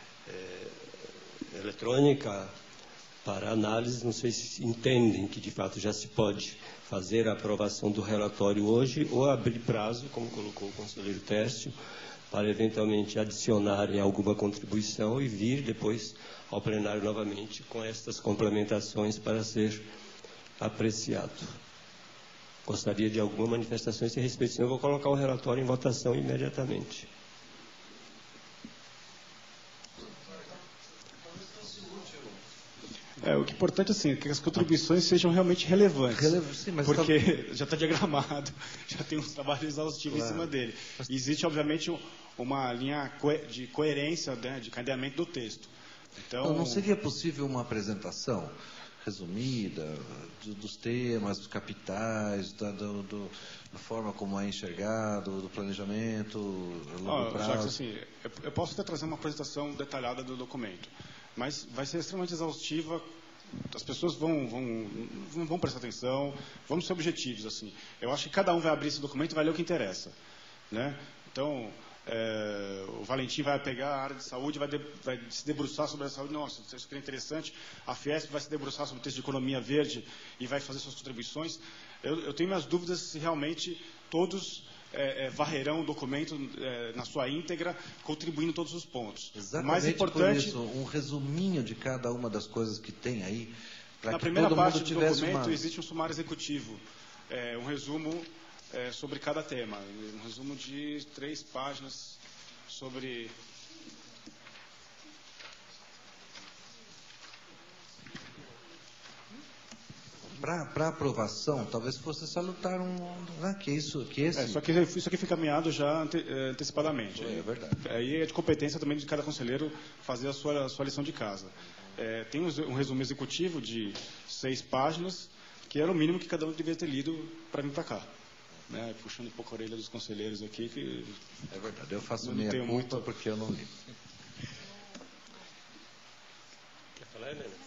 eletrônica para análise, não sei se entendem que de fato já se pode fazer a aprovação do relatório hoje ou abrir prazo, como colocou o conselheiro Tércio, para eventualmente adicionarem alguma contribuição e vir depois ao plenário novamente com estas complementações para ser apreciado. Gostaria de alguma manifestação a esse respeito, senão eu vou colocar o relatório em votação imediatamente. O que é importante assim, é que as contribuições sejam realmente relevantes. Sim, mas porque já está diagramado, já tem um trabalho exaustivo em cima dele. E existe, obviamente, uma linha de coerência, né, de cadeamento do texto. Então, não seria possível uma apresentação resumida dos temas, dos capitais, da forma como é enxergado, do planejamento, longo prazo? Jacques, assim, eu posso até trazer uma apresentação detalhada do documento, mas vai ser extremamente exaustiva, as pessoas vão prestar atenção, vamos ser objetivos. Assim. Eu acho que cada um vai abrir esse documento e vai ler o que interessa. Né? Então, o Valentim vai pegar a área de saúde, vai se debruçar sobre a saúde. Nossa, isso aqui é interessante. A Fiesp vai se debruçar sobre o texto de economia verde e vai fazer suas contribuições. Eu tenho minhas dúvidas se realmente todos varrerão o documento na sua íntegra, contribuindo em todos os pontos. Exatamente, mais importante, por isso, um resuminho de cada uma das coisas que tem aí, para que na primeira todo parte mundo do tivesse documento existe um sumário executivo, um resumo sobre cada tema, um resumo de 3 páginas sobre... Para aprovação, talvez fosse salutar isso aqui foi encaminhado já antecipadamente. É verdade. Aí é de competência também de cada conselheiro fazer a sua lição de casa. Tem um resumo executivo de 6 páginas, que era o mínimo que cada um devia ter lido para vir para cá. Né? Puxando um pouco a orelha dos conselheiros aqui. Que é verdade, eu faço minha culpa porque eu não li. Quer falar, Helena?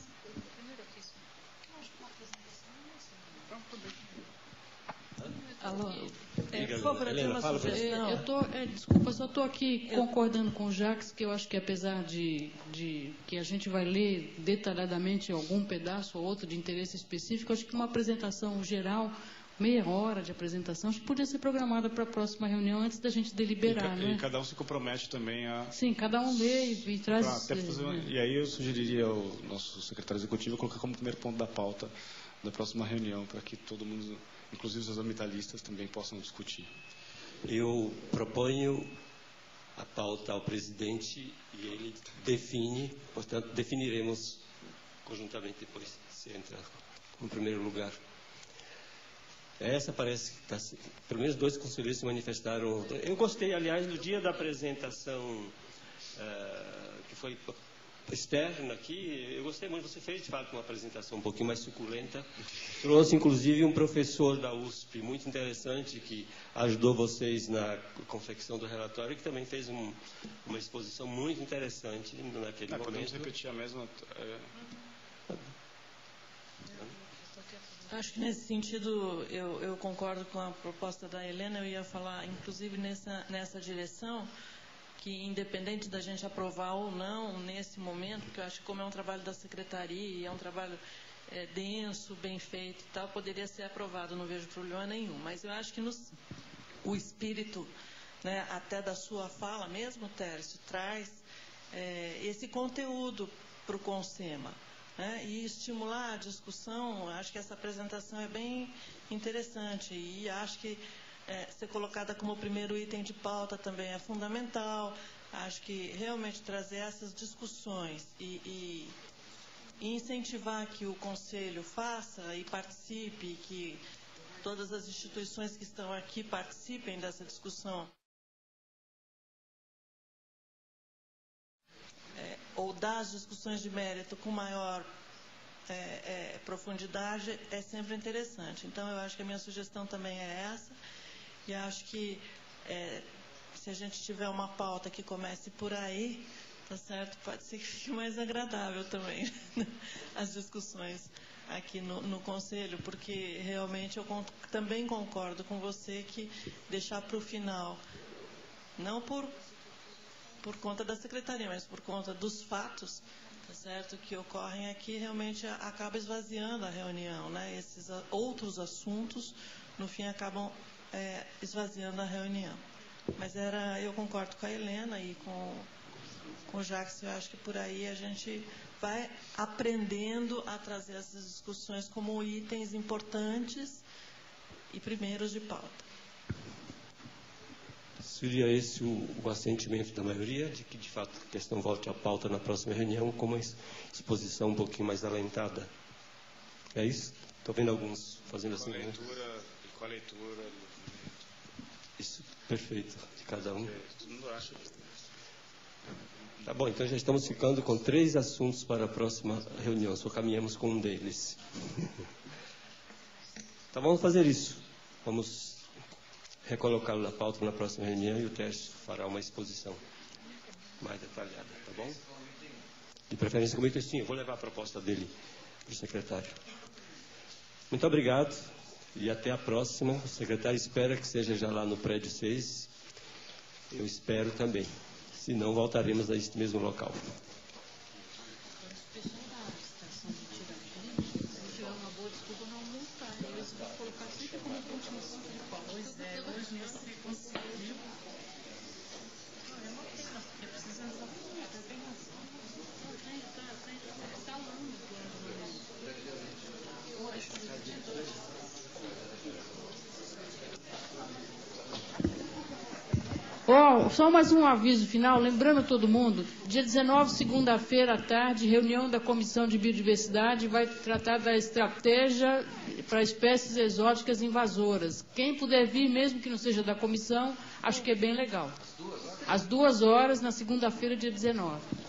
Alô, por favor, eu tenho uma sugestão. Desculpa, só estou aqui concordando com o Jacques, que eu acho que apesar de que a gente vai ler detalhadamente algum pedaço ou outro de interesse específico, acho que uma apresentação geral, meia hora de apresentação, acho que podia ser programada para a próxima reunião antes da gente deliberar. E cada um se compromete também a... Sim, cada um lê e traz... E aí eu sugeriria ao nosso secretário executivo colocar como primeiro ponto da pauta da próxima reunião, para que todo mundo, inclusive os ambientalistas, também possam discutir. Eu proponho a pauta ao presidente e ele define, portanto, definiremos conjuntamente depois, se entra no primeiro lugar. Essa parece que pelo menos 2 conselheiros se manifestaram. Eu gostei, aliás, do dia da apresentação que foi externa aqui. Eu gostei muito. Você fez, de fato, uma apresentação um pouquinho mais suculenta. Trouxe, inclusive, um professor da USP muito interessante que ajudou vocês na confecção do relatório, que também fez uma exposição muito interessante naquele momento. Podemos repetir a mesma... Acho que nesse sentido eu concordo com a proposta da Helena. Eu ia falar, inclusive, nessa direção, que independente da gente aprovar ou não nesse momento, porque eu acho que como é um trabalho da secretaria e é um trabalho denso, bem feito e tal, poderia ser aprovado, não vejo problema nenhum. Mas eu acho que o espírito, né, até da sua fala mesmo, Tércio, traz esse conteúdo para o CONSEMA. E estimular a discussão. Acho que essa apresentação é bem interessante e acho que ser colocada como primeiro item de pauta também é fundamental. Acho que realmente trazer essas discussões e incentivar que o Conselho faça e participe, que todas as instituições que estão aqui participem dessa discussão. Ou das discussões de mérito com maior profundidade, é sempre interessante. Então, eu acho que a minha sugestão também é essa, e acho que se a gente tiver uma pauta que comece por aí, tá certo? Pode ser que fique mais agradável também as discussões aqui no Conselho, porque realmente eu também concordo com você que deixar para o final Não por conta da secretaria, mas por conta dos fatos, tá certo, que ocorrem aqui, realmente acaba esvaziando a reunião, né? Esses outros assuntos, no fim, acabam esvaziando a reunião. Mas eu concordo com a Helena e com o Jacques, eu acho que por aí a gente vai aprendendo a trazer essas discussões como itens importantes e primeiros de pauta. Seria esse o assentimento da maioria, de que, de fato, a questão volte à pauta na próxima reunião, com uma exposição um pouquinho mais alentada? É isso? Estou vendo alguns fazendo assim. Com a leitura. Isso, perfeito, de cada um. Não acho. Tá bom, então já estamos ficando com 3 assuntos para a próxima reunião, só caminhamos com um deles. Então vamos fazer isso. Vamos recolocá-lo na pauta na próxima reunião e o Tércio fará uma exposição mais detalhada, tá bom? De preferência como textinho. Vou levar a proposta dele para o secretário. Muito obrigado e até a próxima. O secretário espera que seja já lá no prédio 6. Eu espero também. Se não, voltaremos a este mesmo local. Só mais um aviso final, lembrando a todo mundo, dia 19, segunda-feira à tarde, reunião da Comissão de Biodiversidade, vai tratar da estratégia para espécies exóticas invasoras. Quem puder vir, mesmo que não seja da comissão, acho que é bem legal. Às 2 horas, na segunda-feira, dia 19.